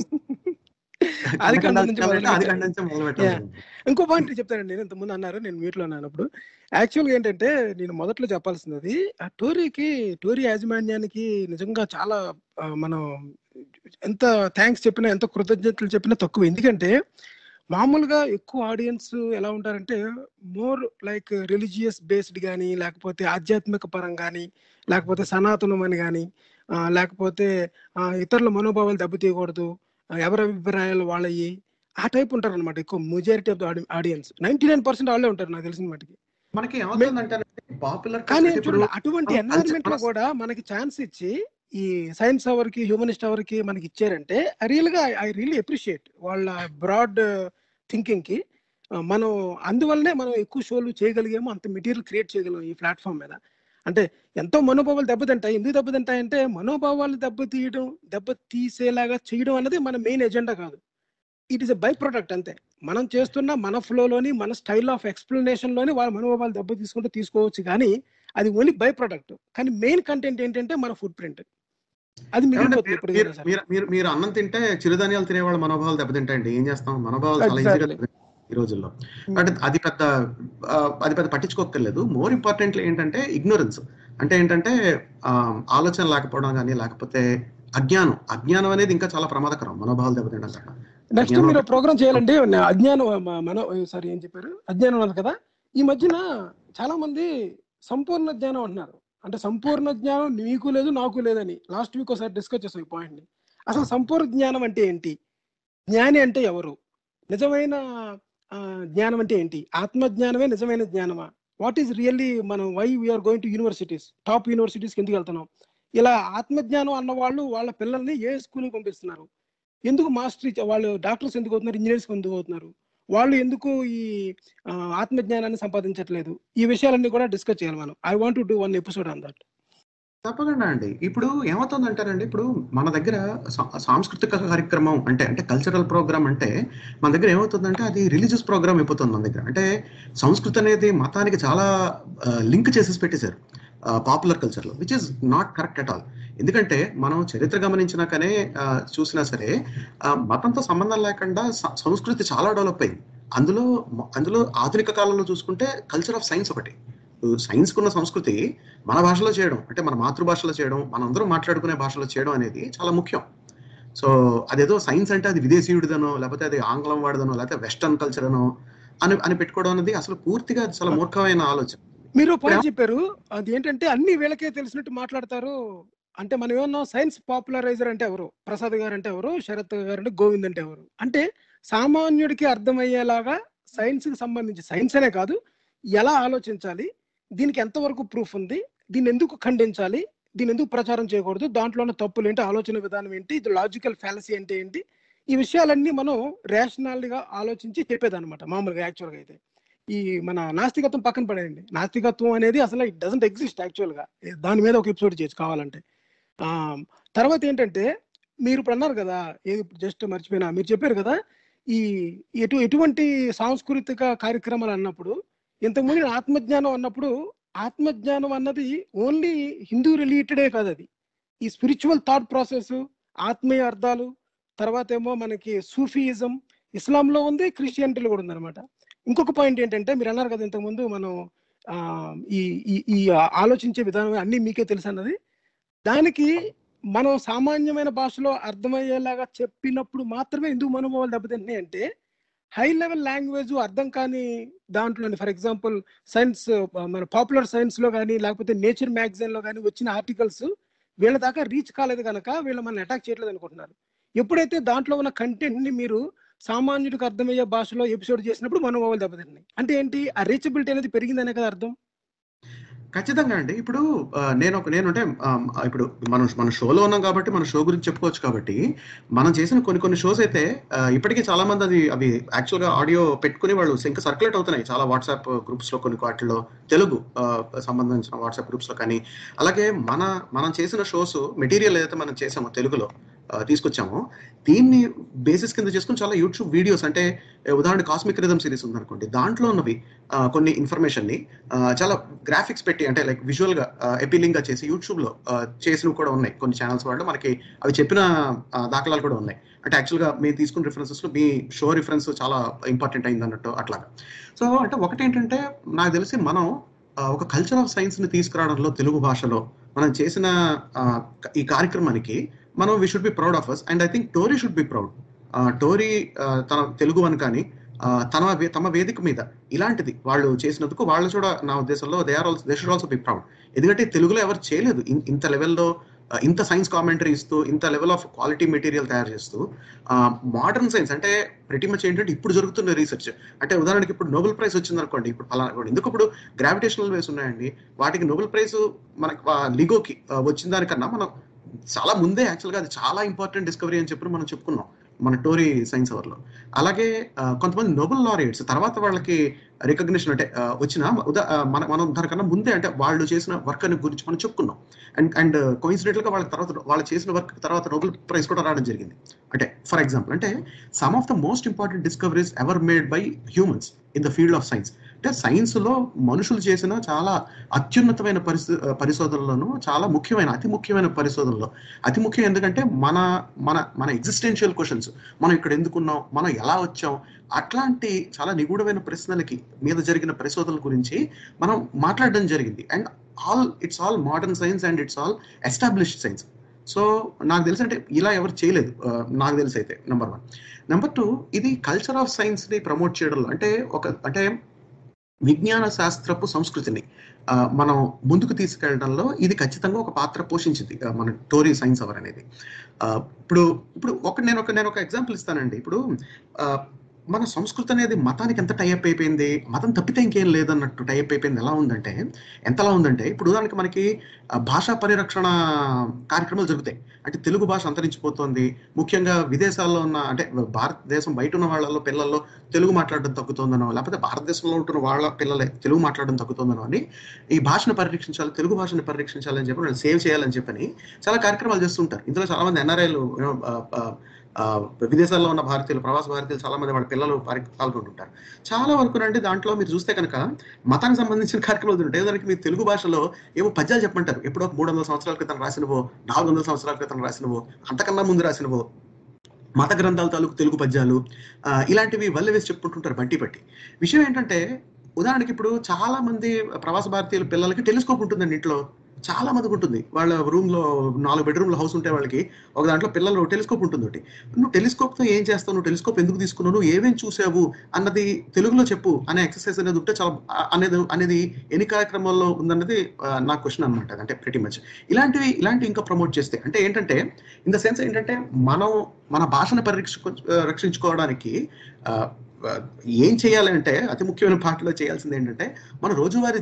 ఇంకో పాయింట్ చెప్తానండి. నేను ఇంతకుముందు అన్నారు, నేను మీట్లో అన్నప్పుడు యాక్చువల్గా ఏంటంటే నేను మొదట్లో చెప్పాల్సింది ఆ టోరీ యాజమాన్యానికి నిజంగా చాలా మనం ఎంత థ్యాంక్స్ చెప్పినా ఎంత కృతజ్ఞతలు చెప్పినా తక్కువ. ఎందుకంటే మామూలుగా ఎక్కువ ఆడియన్స్ ఎలా ఉంటారంటే మోర్ లైక్ రిలీజియస్ బేస్డ్ కానీ, లేకపోతే ఆధ్యాత్మిక పరం కానీ, లేకపోతే సనాతనం అని కానీ, లేకపోతే ఇతరుల మనోభావాలు దెబ్బతీయకూడదు, ఎవరి అభిప్రాయాలు వాళ్ళవి, ఆ టైప్ ఉంటారు అనమాట ఎక్కువ మెజారిటీ ఆఫ్ ద ఆడియన్స్. 99% వాళ్ళే ఉంటారు నాకు తెలిసిన మటుకి. కానీ చూడండి అటువంటి ఎన్వైరన్మెంట్ లో కూడా మనకి ఛాన్స్ ఇచ్చి ఈ సైన్స్ అవర్ కి హ్యూమనిస్ట్ అవర్ కి మనకి ఇచ్చారంటే ఐ రియల్లీ అప్రిషియేట్ వాళ్ళ బ్రాడ్ థింకింగ్ కి. మనం అందువల్లనే మనం ఎక్కువ షోలు చేయగలిగాము, అంత మెటీరియల్ క్రియేట్ చేయగలిగాము ఈ ప్లాట్ఫామ్ మీద. అంటే ఎంతో మనోభావాలు దెబ్బతింటాయి. ఎందుకు దెబ్బతింటాయంటే మనోభావాలు దెబ్బతీసేలాగా చేయడం అనేది మన మెయిన్ ఎజెండా కాదు. It is a by product అంతే. మనం చేస్తున్న మన ఫ్లోలోని మన స్టైల్ ఆఫ్ ఎక్స్ప్లెనేషన్ లోని వాళ్ళ మనోభావాలు దెబ్బతీసుకుంటే తీసుకోవచ్చు, కానీ అది ఓన్లీ బై ప్రొడక్ట్. కానీ మెయిన్ కంటెంట్ ఏంటంటే మన ఫుడ్ ప్రింట్ అది మిగిలిపోతుంది. మీరు అన్నం తింటే చిరుధాన్యాలు తినేవాళ్ళ మనోభావాలు దెబ్బతింటాయండి. ఏం చేస్తాం, మనోభావాలు చాలా ఈజీగా ఈ రోజుల్లో. అంటే అది పెద్ద పట్టించుకోక్కర్లేదు. మోర్ ఇంపార్టెంట్లీ ఏంటంటే ఇగ్నోరెన్స్, అంటే ఏంటంటే ఆలోచన లేకపోవడం కానీ, లేకపోతే అజ్ఞానం అనేది ఇంకా చాలా ప్రమాదకరం మనోభావాలు దెబ్బతింటాం కదా. నెక్స్ట్ మీరు ప్రోగ్రామ్ చేయాలండి అజ్ఞానం ఏం చెప్పారు, అజ్ఞానం అన్నారు కదా. ఈ మధ్యన చాలా మంది సంపూర్ణ జ్ఞానం అంటున్నారు. అంటే సంపూర్ణ జ్ఞానం నీకు లేదు నాకు లేదని లాస్ట్ వీక్ ఒకసారి డిస్కస్ చేసాం ఈ పాయింట్ ని. అసలు సంపూర్ణ జ్ఞానం అంటే ఏంటి, జ్ఞాని అంటే ఎవరు, నిజమైన జ్ఞానం అంటే ఏంటి, ఆత్మజ్ఞానమే నిజమైన జ్ఞానమా, వాట్ ఈస్ రియల్లీ మనం why we are going to universities, top యూనివర్సిటీస్కి ఎందుకు వెళ్తున్నాం, ఇలా ఆత్మజ్ఞానం అన్న వాళ్ళు వాళ్ళ పిల్లల్ని ఏ స్కూల్కి పంపిస్తున్నారు, ఎందుకు మాస్టర్ వాళ్ళు డాక్టర్స్ ఎందుకు అవుతున్నారు, ఇంజనీర్స్ ఎందుకు అవుతున్నారు, వాళ్ళు ఎందుకు ఈ ఆత్మజ్ఞానాన్ని సంపాదించట్లేదు, ఈ విషయాలన్నీ కూడా డిస్కస్ చేయాలి మనం. I want to do one episode on that. తప్పకుండా అండి. ఇప్పుడు ఏమవుతుందంటారండి, ఇప్పుడు మన దగ్గర సాంస్కృతిక కార్యక్రమం అంటే కల్చరల్ ప్రోగ్రామ్ అంటే మన దగ్గర ఏమవుతుందంటే అది రిలీజియస్ ప్రోగ్రామ్ అయిపోతుంది మన దగ్గర. అంటే సంస్కృతి అనేది మతానికి చాలా లింక్ చేసేసి పెట్టేశారు పాపులర్ కల్చర్లో, which is not correct at all. ఎందుకంటే మనం చరిత్ర గమనించినాకనే చూసినా సరే మతంతో సంబంధం లేకుండా సంస్కృతి చాలా డెవలప్ అయింది. అందులో ఆధునిక కాలంలో చూసుకుంటే కల్చర్ ఆఫ్ సైన్స్ ఒకటి. సైన్స్ కున్న సంస్కృతి మన భాషలో చేయడం, అంటే మన మాతృభాషలో చేయడం, మనందరం మాట్లాడుకునే భాషలో చేయడం అనేది చాలా ముఖ్యం. సో అదేదో సైన్స్ అంటే అది విదేశీయుడిదనో, లేకపోతే అది ఆంగ్లం వాడిదనో, లేకపోతే వెస్టర్న్ కల్చర్ అనో అని పెట్టుకోవడం అనేది అసలు పూర్తిగా చాలా మూర్ఖమైన ఆలోచన. మీరు పాయింట్ చెప్పారు, అది ఏంటంటే అన్ని వీళ్ళకే తెలిసినట్టు మాట్లాడతారు. అంటే మనం ఏమన్నా సైన్స్ పాపులరైజర్ అంటే ఎవరు, ప్రసాద్ గారు అంటే ఎవరు, శరత్ గారు అంటే గోవింద్ అంటే ఎవరు, అంటే సామాన్యుడికి అర్థమయ్యేలాగా సైన్స్కి సంబంధించి, సైన్స్ అనే కాదు, ఎలా ఆలోచించాలి, దీనికి ఎంతవరకు ప్రూఫ్ ఉంది, దీన్ని ఎందుకు ఖండించాలి, దీన్ని ఎందుకు ప్రచారం చేయకూడదు, దాంట్లో ఉన్న తప్పులు ఏంటి, ఆలోచన విధానం ఏంటి, ఇది లాజికల్ ఫ్యాలసీ అంటే ఏంటి, ఈ విషయాలన్నీ మనం రేషనల్గా ఆలోచించి చెప్పేదన్నమాట. మామూలుగా యాక్చువల్గా అయితే ఈ మన నాస్తికత్వం పక్కన పడేయండి. నాస్తికత్వం అనేది అసలు ఇట్ డజంట్ ఎగ్జిస్ట్ యాక్చువల్గా. దాని మీద ఒక ఎపిసోడ్ చేయొచ్చు కావాలంటే. తర్వాత ఏంటంటే మీరు ఇప్పుడు అన్నారు కదా, ఏది జస్ట్ మర్చిపోయినా, మీరు చెప్పారు కదా ఈ ఎటువంటి సాంస్కృతిక కార్యక్రమాలు అన్నప్పుడు, ఇంతకుముందు ఆత్మజ్ఞానం అన్నప్పుడు, ఆత్మజ్ఞానం అన్నది ఓన్లీ హిందూ రిలేటెడే కాదు, అది ఈ స్పిరిచువల్ థాట్ ప్రాసెస్, ఆత్మీయ అర్థాలు, తర్వాత ఏమో మనకి సూఫీయిజం ఇస్లాంలో ఉంది, క్రిస్టియానిటీలో కూడా ఉందన్నమాట. ఇంకొక పాయింట్ ఏంటంటే మీరు అన్నారు కదా ఇంతకుముందు మనం ఈ ఈ ఆలోచించే విధానం అన్నీ మీకే తెలుసు అన్నది, దానికి మనం సామాన్యమైన భాషలో అర్థమయ్యేలాగా చెప్పినప్పుడు మాత్రమే హిందూ మనోభావాలు దెబ్బతింటున్నాయి. అంటే హై లెవెల్ లాంగ్వేజ్ అర్థం కాని దాంట్లో, ఫర్ ఎగ్జాంపుల్ సైన్స్, మన పాపులర్ సైన్స్ లో కానీ లేకపోతే నేచర్ మ్యాగజైన్ లో కానీ వచ్చిన ఆర్టికల్స్ వీళ్ళ దాకా రీచ్ కాలేదు కనుక వీళ్ళు మనల్ని అటాక్ చేయట్లేదు అనుకుంటున్నారు. ఎప్పుడైతే దాంట్లో ఉన్న కంటెంట్ ని మీరు సామాన్యుడికి అర్థమయ్యే భాషలో ఎపిసోడ్ చేసినప్పుడు మనోభావాలు దెబ్బతింటున్నాయి. అంటే ఏంటి, ఆ రీచబిలిటీ అనేది పెరిగిందనే కదా అర్థం. ఖచ్చితంగా అండి. ఇప్పుడు నేనంటే ఇప్పుడు మన షోలో ఉన్నాం కాబట్టి మన షో గురించి చెప్పుకోవచ్చు. కాబట్టి మనం చేసిన కొన్ని షోస్ అయితే ఇప్పటికీ చాలా మంది అవి యాక్చువల్గా ఆడియో పెట్టుకుని వాళ్ళు ఇంకా సర్క్యులేట్ అవుతున్నాయి చాలా వాట్సాప్ గ్రూప్స్ లో, కొన్ని వాటిల్లో తెలుగు సంబంధించిన వాట్సాప్ గ్రూప్స్ లో. కానీ అలాగే మనం చేసిన షోస్ మెటీరియల్ ఏదైతే మనం చేసామో తెలుగులో తీసుకొచ్చామో, దీన్ని బేసిస్ కింద చేసుకుని చాలా యూట్యూబ్ వీడియోస్, అంటే ఉదాహరణ కాస్మిక్ రిథమ్ సిరీస్ ఉందనుకోండి, దాంట్లో ఉన్నవి కొన్ని ఇన్ఫర్మేషన్ ని చాలా గ్రాఫిక్స్ పెట్టి, అంటే లైక్ విజువల్ గా అపీలింగ్ గా చేసి యూట్యూబ్ లో చేసినవి కూడా ఉన్నాయి. కొన్ని ఛానల్స్ వాళ్ళు మనకి అవి చెప్పిన దాఖలాలు కూడా ఉన్నాయి. అంటే యాక్చువల్గా మీరు తీసుకున్న రిఫరెన్సెస్ లో మీ షో రిఫరెన్స్ చాలా ఇంపార్టెంట్ అయింది అన్నట్టు అట్లాగా. సో అంటే ఒకటి ఏంటంటే, నాకు తెలిసి మనం ఒక కల్చర్ ఆఫ్ సైన్స్ ని తీసుకురావడంలో తెలుగు భాషలో మనం చేసిన ఈ కార్యక్రమానికి మనం we should be proud of us. And I think Tori should be proud. Tori తన తెలుగు అని కానీ తమ వేదిక మీద ఇలాంటిది వాళ్ళు చేసినందుకు వాళ్ళు కూడా నా ఉద్దేశంలో they should also be proud. ఎందుకంటే తెలుగులో ఎవరు చేయలేదు ఇంత లెవెల్లో, ఇంత సైన్స్ కామెంటరీ ఇస్తూ, ఇంత లెవెల్ ఆఫ్ క్వాలిటీ మెటీరియల్ తయారు చేస్తూ. మోడర్న్ సైన్స్ అంటే ప్రతి మచ్ ఏంటంటే ఇప్పుడు జరుగుతున్న రీసెర్చ్, అంటే ఉదాహరణకి ఇప్పుడు నోబెల్ ప్రైజ్ వచ్చింది అనుకోండి, ఇప్పుడు అలా ఎందుకు ఇప్పుడు గ్రావిటేషనల్ వేవ్స్ ఉన్నాయండి, వాటికి నోబెల్ ప్రైజ్ మనకి లిగోకి వచ్చిన దానికన్నా మనం చాలా ముందే యాక్చువల్గా అది చాలా ఇంపార్టెంట్ డిస్కవరీ అని చెప్పి మనం చెప్పుకున్నాం మన టోరీ సైన్స్ అవర్లో. అలాగే కొంతమంది నోబెల్ లారియట్స్ తర్వాత వాళ్ళకి రికగ్నిషన్ అంటే వచ్చిన మనం దానికన్నా ముందే, అంటే వాళ్ళు చేసిన వర్క్ అని గురించి మనం చెప్పుకున్నాం. అండ్ కోయిన్సిడెంటల్ గా వాళ్ళు చేసిన వర్క్ తర్వాత నోబెల్ ప్రైజ్ కూడా రావడం జరిగింది. అంటే ఫర్ ఎగ్జాంపుల్, అంటే some of the most important discoveries ever made by humans in the field of science. అంటే సైన్స్ లో మనుషులు చేసిన చాలా అత్యున్నతమైన పరిశోధనలను, చాలా ముఖ్యమైన, అతి ముఖ్యమైన పరిశోధనలు. అతి ముఖ్యం ఎందుకంటే మన మన మన ఎగ్జిస్టెన్షియల్ క్వశ్చన్స్, మనం ఇక్కడ ఎందుకున్నాం, మనం ఎలా వచ్చాం, అట్లాంటి చాలా నిగూఢమైన ప్రశ్నలకి మీద జరిగిన పరిశోధనల గురించి మనం మాట్లాడడం జరిగింది. And it's all modern science and it's all established science. So నాకు తెలిసి అంటే ఇలా ఎవరు చేయలేదు నాకు తెలిసి అయితే, నెంబర్ 1. నెంబర్ 2, ఇది కల్చర్ ఆఫ్ సైన్స్ ని ప్రమోట్ చేయడంలో, అంటే విజ్ఞాన శాస్త్రపు సంస్కృతిని మనం ముందుకు తీసుకెళ్లడంలో ఇది ఖచ్చితంగా ఒక పాత్ర పోషించింది మన టోరీ సైన్స్ అవర్ అనేది. ఇప్పుడు నేను ఒక ఎగ్జాంపుల్ ఇస్తానండి. ఇప్పుడు మన సంస్కృతి అనేది మతానికి ఎంత టైఅప్ అయిపోయింది, మతం తప్పితే ఇంకేం లేదన్నట్టు టైఅప్ అయిపోయింది. ఎంతలా ఉందంటే ఇప్పుడు ఉదాహరణకి మనకి భాషా పరిరక్షణ కార్యక్రమాలు జరుగుతాయి. అంటే తెలుగు భాష అంతరించిపోతుంది. ముఖ్యంగా విదేశాల్లో ఉన్న, అంటే భారతదేశం బయట ఉన్న వాళ్ళలో పిల్లల్లో తెలుగు మాట్లాడడం తగ్గుతుందనో, లేకపోతే భారతదేశంలో ఉంటున్న వాళ్ళ పిల్లలే తెలుగు మాట్లాడడం తగ్గుతుందనో అని ఈ భాషను పరిరక్షించాలి, తెలుగు భాషని పరిరక్షించాలని చెప్పి వాళ్ళు సేవ్ చేయాలని చెప్పని చాలా కార్యక్రమాలు చేస్తుంటారు. ఇందులో చాలా మంది ఎన్ఆర్ఐలు, విదేశాల్లో ఉన్న భారతీయులు, ప్రవాస భారతీయులు చాలా మంది వాళ్ళ పిల్లలు పాల్గొంటుంటారు. చాలా వరకు అంటే దాంట్లో మీరు చూస్తే కనుక మతానికి సంబంధించిన కార్యక్రమాలు ఉంటాయి. దానికి మీరు తెలుగు భాషలో ఏవో పద్యాలు చెప్పమంటారు. ఎప్పుడో 300 సంవత్సరాల క్రితం రాసినవో, 400 సంవత్సరాల క్రితం రాసినవో, అంతకన్నా ముందు రాసినవో మత గ్రంథాల తాలూకు తెలుగు పద్యాలు, ఇలాంటివి వల్ల వేసి చెప్పుకుంటుంటారు బట్టి పట్టి. విషయం ఏంటంటే, ఉదాహరణకి ఇప్పుడు చాలా మంది ప్రవాస భారతీయుల పిల్లలకి టెలిస్కోప్ ఉంటుందండి ఇంట్లో. చాలా మందికి ఉంటుంది. వాళ్ళ రూమ్ లో 4 బెడ్రూమ్ల హౌస్ ఉంటే వాళ్ళకి ఒక దాంట్లో పిల్లలు టెలిస్కోప్ ఉంటుంది. ఒకటి, నువ్వు టెలిస్కోప్ తో ఏం చేస్తావు, నువ్వు టెలిస్కోప్ ఎందుకు తీసుకున్నావు, నువ్వు ఏమేమి చూసావు అన్నది తెలుగులో చెప్పు అనే ఎక్సర్సైజ్ అనేది ఉంటే చాలా అనేది ఎన్ని కార్యక్రమాల్లో ఉందన్నది నా క్వశ్చన్ అనమాట. అంటే ప్రెటీ మచ్ ఇలాంటివి ఇంకా ప్రమోట్ చేస్తే, అంటే ఏంటంటే ఇన్ ద సెన్స్ ఏంటంటే, మనం మన భాషను రక్షించుకోవడానికి ఏం చేయాలంటే అతి ముఖ్యమైన పాటలో చేయాల్సింది ఏంటంటే మన రోజువారీ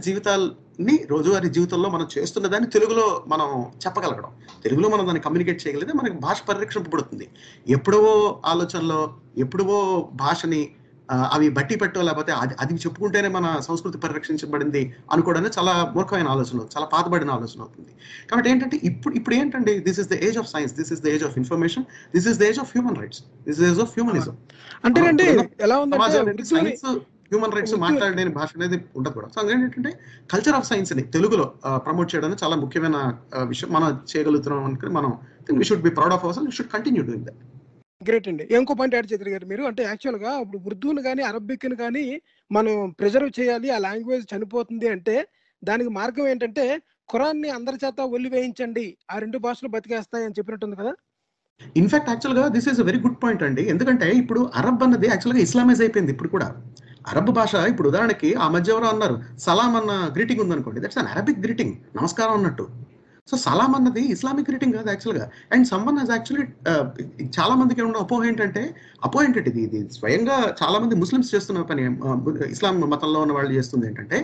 జీవితంలో మనం చేస్తున్న దాన్ని తెలుగులో మనం చెప్పగలగడం. తెలుగులో మనం దాన్ని కమ్యూనికేట్ చేయగలిగితే మనకి భాష పరిరక్షింపబడుతుంది. ఎప్పుడో ఆలోచనలో ఎప్పుడో భాషని అవి బట్టి పెట్టో లేకపోతే అది చెప్పుకుంటేనే మన సంస్కృతి పరిరక్షించబడింది అనుకోవడానికి చాలా మూర్ఖమైన ఆలోచన, చాలా పాతబడిన ఆలోచన అవుతుంది. కాబట్టి ఏంటంటే ఇప్పుడు ఏంటంటే this is the age of science, this is the age of information, this is the age of human rights, this is age of humanism. అంటే ఎలా ఉందంటే సైన్స్ హ్యూమన్ రైట్స్ మాట్లాడలేని భాష అనేది ఉండదు కూడా. సో ఏంటంటే కల్చర్ ఆఫ్ సైన్స్ ని తెలుగులో ప్రమోట్ చేయడానికి చాలా ముఖ్యమైన విషయం మనం చేయగలుగుతున్నాం అనుకుని మనం we should be proud of our, we should continue doing that. Great అండి. ఇంకో పాయింట్ యాడ్ చేయగలిగారు మీరు. అంటే యాక్చువల్ గా ఇప్పుడు ఉర్దూను కానీ అరబిక్ని కానీ మనం ప్రిజర్వ్ చేయాలి, ఆ లాంగ్వేజ్ చనిపోతుంది అంటే దానికి మార్గం ఏంటంటే ఖురాన్ని అందరి చేత ఒలివేయించండి, ఆ 2 భాషలు బతికేస్తాయి అని చెప్పినట్టుంది కదా. ఇన్ఫాక్ట్ యాక్చువల్ గా this is a very good point అండి. ఎందుకంటే ఇప్పుడు అరబ్ అన్నది యాక్చువల్ గా ఇస్లామైజ్ అయిపోయింది. ఇప్పుడు కూడా అరబ్ భాష, ఇప్పుడు ఉదాహరణకి ఆ మధ్య ఎవరో అన్నారు సలాం అన్న గ్రీటింగ్ ఉందనుకోండి, దట్స్ అన్ అరబిక్ గ్రీటింగ్, నమస్కారం అన్నట్టు. సో సలాం అన్నది ఇస్లామిక్ గ్రీటింగ్ కాదు యాక్చువల్గా. అండ్ సమ్మన్ హజ్ యాక్చువల్లీ చాలా మందికి ఉన్న అపోహ ఏంటంటే ఇది స్వయంగా చాలా మంది ముస్లిమ్స్ చేస్తున్న పని, ఇస్లాం మతంలో ఉన్న వాళ్ళు చేస్తుంది ఏంటంటే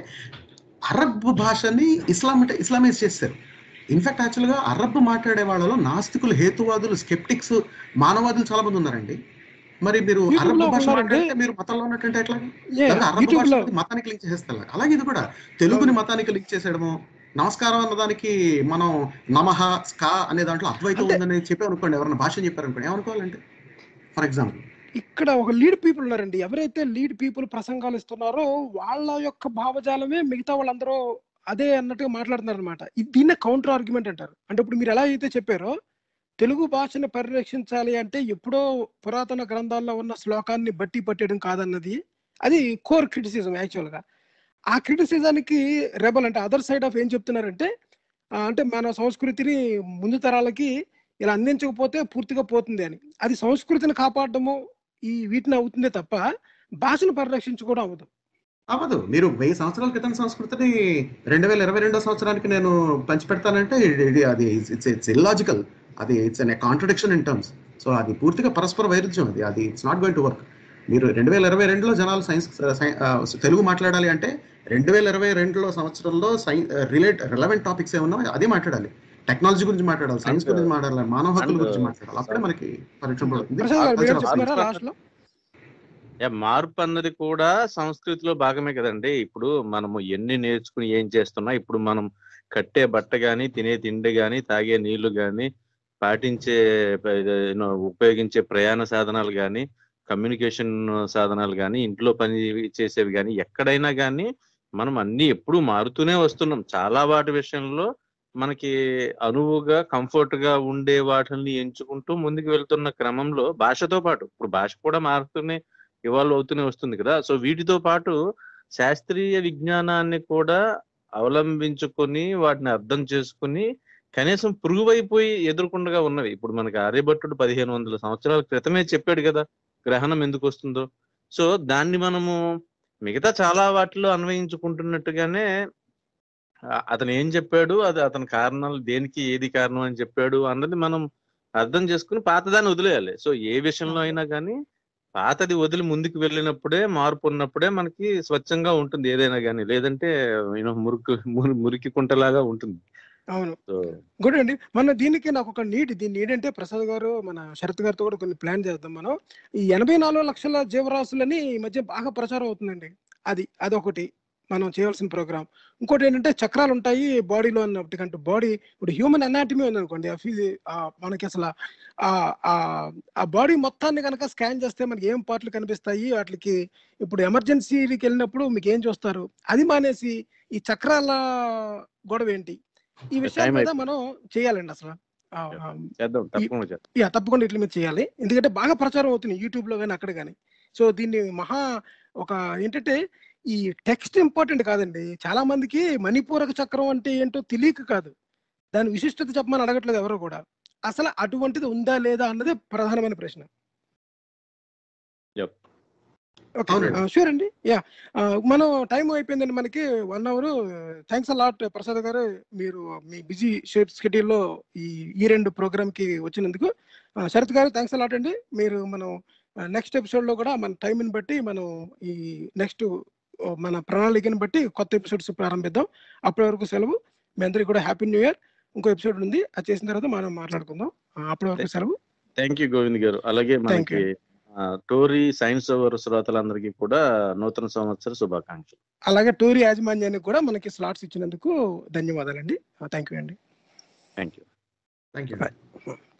అరబ్ భాషని ఇస్లామైజ్ చేస్తారు. ఇన్ఫాక్ట్ యాక్చువల్గా అరబ్ మాట్లాడే వాళ్ళలో నాస్తికులు, హేతువాదులు, స్కెప్టిక్స్, మానవాదులు చాలా మంది ఉన్నారండి. మరి మీరు అరబ్ భాష మాట్లాడితే మీరు మతంలో ఉన్నట్టు ఎట్లా? అరబ్ భాష మతానికి లింక్ చేసేస్తారు. అలాగే ఇది కూడా తెలుగుని మతానికి లింక్ చేసేయడము, నమస్కారం అన్నదానికి మనం నమః స్కా అనే దాంట్లో అద్వైతం ఉందని చెప్పి అనుకోండి, ఎవరైనా భాష చెప్పారనుకోండి, ఏమనుకోవాలంటే ఫర్ ఎగ్జాంపుల్ ఇక్కడ ఒక లీడ్ పీపుల్ ఉన్నారండి. ఎవరైతే లీడ్ పీపుల్ ప్రసంగాలు ఇస్తున్నారో వాళ్ళ యొక్క భావజాలమే మిగతా వాళ్ళందరూ అదే అన్నట్టుగా మాట్లాడుతున్నారు అనమాట. దీన్నే కౌంటర్ ఆర్గ్యుమెంట్ అంటారు. అంటే ఇప్పుడు మీరు ఎలా అయితే చెప్పారో తెలుగు భాషను పరిరక్షించాలి అంటే ఎప్పుడో పురాతన గ్రంథాల్లో ఉన్న శ్లోకాన్ని బట్టి పట్టేయడం కాదన్నది అది కోర్ క్రిటిసిజం యాక్చువల్గా. ఆ క్రిటిసిజానికి రెబల్ అంటే అదర్ సైడ్ ఆఫ్ ఏం చెప్తున్నారంటే అంటే మన సంస్కృతిని ముందు తరాలకి ఇలా అందించకపోతే పూర్తిగా పోతుంది అని. అది సంస్కృతిని కాపాడటము ఈ వీటిని అవుతుందే తప్ప భాషను పరిరక్షించుకోవడం అవ్వదు. మీరు 1000 సంవత్సరాల క్రితం సంస్కృతిని 2022 సంవత్సరానికి నేను పంచిపెడతానంటే అది ఇట్స్ ఇల్లాజికల్, అది it's an contradiction in terms. So అది పూర్తిగా పరస్పర వైరుధ్యం, అది it's not going to work. మీరు 2022లో జనాలు తెలుగు మాట్లాడాలి అంటే 2022లో సంవత్సరంలో రిలవెంట్ టాపిక్స్ ఏమన్నా అదే మాట్లాడాలి. టెక్నాలజీ గురించి మాట్లాడాలి, సైన్స్ గురించి మాట్లాడాలి, మానవ హక్కుల గురించి మాట్లాడాలి. అప్పుడే మనకి పరిరక్షణ. మార్పు అన్నది కూడా సంస్కృతిలో భాగమే కదండి. ఇప్పుడు మనము ఎన్ని నేర్చుకుని ఏం చేస్తున్నా, ఇప్పుడు మనం కట్టే బట్ట గాని, తినే తిండి గాని, తాగే నీళ్లు గాని, పాటించే ఉపయోగించే ప్రయాణ సాధనాలు గాని, కమ్యూనికేషన్ సాధనాలు కానీ, ఇంట్లో పని చేసేవి కానీ, ఎక్కడైనా కానీ మనం అన్ని ఎప్పుడూ మారుతూనే వస్తున్నాం. చాలా వాటి విషయంలో మనకి అనువుగా, కంఫర్ట్ గా ఉండే వాటిని ఎంచుకుంటూ ముందుకు వెళ్తున్న క్రమంలో భాషతో పాటు ఇప్పుడు భాష కూడా మారుతూనే ఇవాల్వ్ అవుతూనే వస్తుంది కదా. సో వీటితో పాటు శాస్త్రీయ విజ్ఞానాన్ని కూడా అవలంబించుకొని వాటిని అర్థం చేసుకుని కనీసం పురుగువైపోయి ఎదుర్కొండగా ఉన్నవి. ఇప్పుడు మనకి ఆర్యభట్టుడు 1500 సంవత్సరాల క్రితమే చెప్పాడు కదా గ్రహణం ఎందుకు వస్తుందో. సో దాన్ని మనము మిగతా చాలా వాటిలో అన్వయించుకుంటున్నట్టుగానే అతను ఏం చెప్పాడు, అది అతని కారణాలు దేనికి ఏది కారణం అని చెప్పాడు అన్నది మనం అర్థం చేసుకుని పాతదాన్ని వదిలేయాలి. సో ఏ విషయంలో అయినా కానీ పాతది వదిలి ముందుకు వెళ్ళినప్పుడే, మార్పు ఉన్నప్పుడే మనకి స్వచ్ఛంగా ఉంటుంది ఏదైనా కానీ. లేదంటే మురికి కుంటలాగా ఉంటుంది. అవును, గుడ్ అండి. మన దీనికి నాకు ఒక దీన్ని ఏంటంటే ప్రసాద్ గారు, మన శరత్ గారితో కూడా కొన్ని ప్లాన్ చేద్దాం. మనం ఈ 84 లక్షల జీవరాశులని ఈ మధ్య బాగా ప్రచారం అవుతుందండి. అదొకటి మనం చేయాల్సిన ప్రోగ్రామ్. ఇంకోటి ఏంటంటే చక్రాలు ఉంటాయి బాడీలో అన్నప్పటికంటే బాడీ ఇప్పుడు హ్యూమన్ అనాటమీ ఉందనుకోండి, మనకి అసలు ఆ బాడీ మొత్తాన్ని కనుక స్కాన్ చేస్తే మనకి ఏం పార్ట్లు కనిపిస్తాయి, వాటికి ఇప్పుడు ఎమర్జెన్సీకి వెళ్ళినప్పుడు మీకు ఏం చూస్తారు, అది మానేసి ఈ చక్రాల గొడవ ఏంటి, ఈ విషయాల మీద మనం చేయాలండి. అసలు తప్పకుండా ఇట్ల మీద చేయాలి, ఎందుకంటే బాగా ప్రచారం అవుతుంది యూట్యూబ్ లో కానీ అక్కడ కానీ. సో దీన్ని ఒక ఏంటంటే ఈ టెక్స్ట్ ఇంపార్టెంట్ కాదండి, చాలా మందికి మణిపూరక చక్రం అంటే ఏంటో తెలియక కాదు, దాని విశిష్టత చెప్పమని అడగట్లేదు ఎవరు కూడా. అసలు అటువంటిది ఉందా లేదా అన్నదే ప్రధానమైన ప్రశ్న. ఓకే, షూర్ అండి. మనం టైం అయిపోయిందండి మనకి 1 hour. Thanks a lot Prasad గారు, మీరు మీ బిజీ షెడ్యూల్లో ఈ 2 ప్రోగ్రామ్ కి వచ్చినందుకు. శరత్ గారు థ్యాంక్స్ అ లాట్ అండి, మీరు మనం నెక్స్ట్ ఎపిసోడ్లో కూడా మన టైంని బట్టి మనం ఈ నెక్స్ట్ మన ప్రణాళికని బట్టి కొత్త ఎపిసోడ్స్ ప్రారంభిద్దాం. అప్పటి వరకు సెలవు. మీ అందరికీ కూడా హ్యాపీ న్యూ ఇయర్. ఇంకో ఎపిసోడ్ ఉంది, అది చేసిన తర్వాత మనం మాట్లాడుకుందాం. అప్పటి వరకు సెలవు. థ్యాంక్ యూ గోవింద్ గారు. అలాగే మనకి టోరీ సైన్స్ ఓవర్ శ్రోతలందరికీ కూడా నూతన సంవత్సర శుభాకాంక్షలు. అలాగే టోరీ యాజమాన్యానికి కూడా మనకి స్లాట్స్ ఇచ్చినందుకు ధన్యవాదాలండి. థ్యాంక్ యూ అండి. Thank you. Thank you.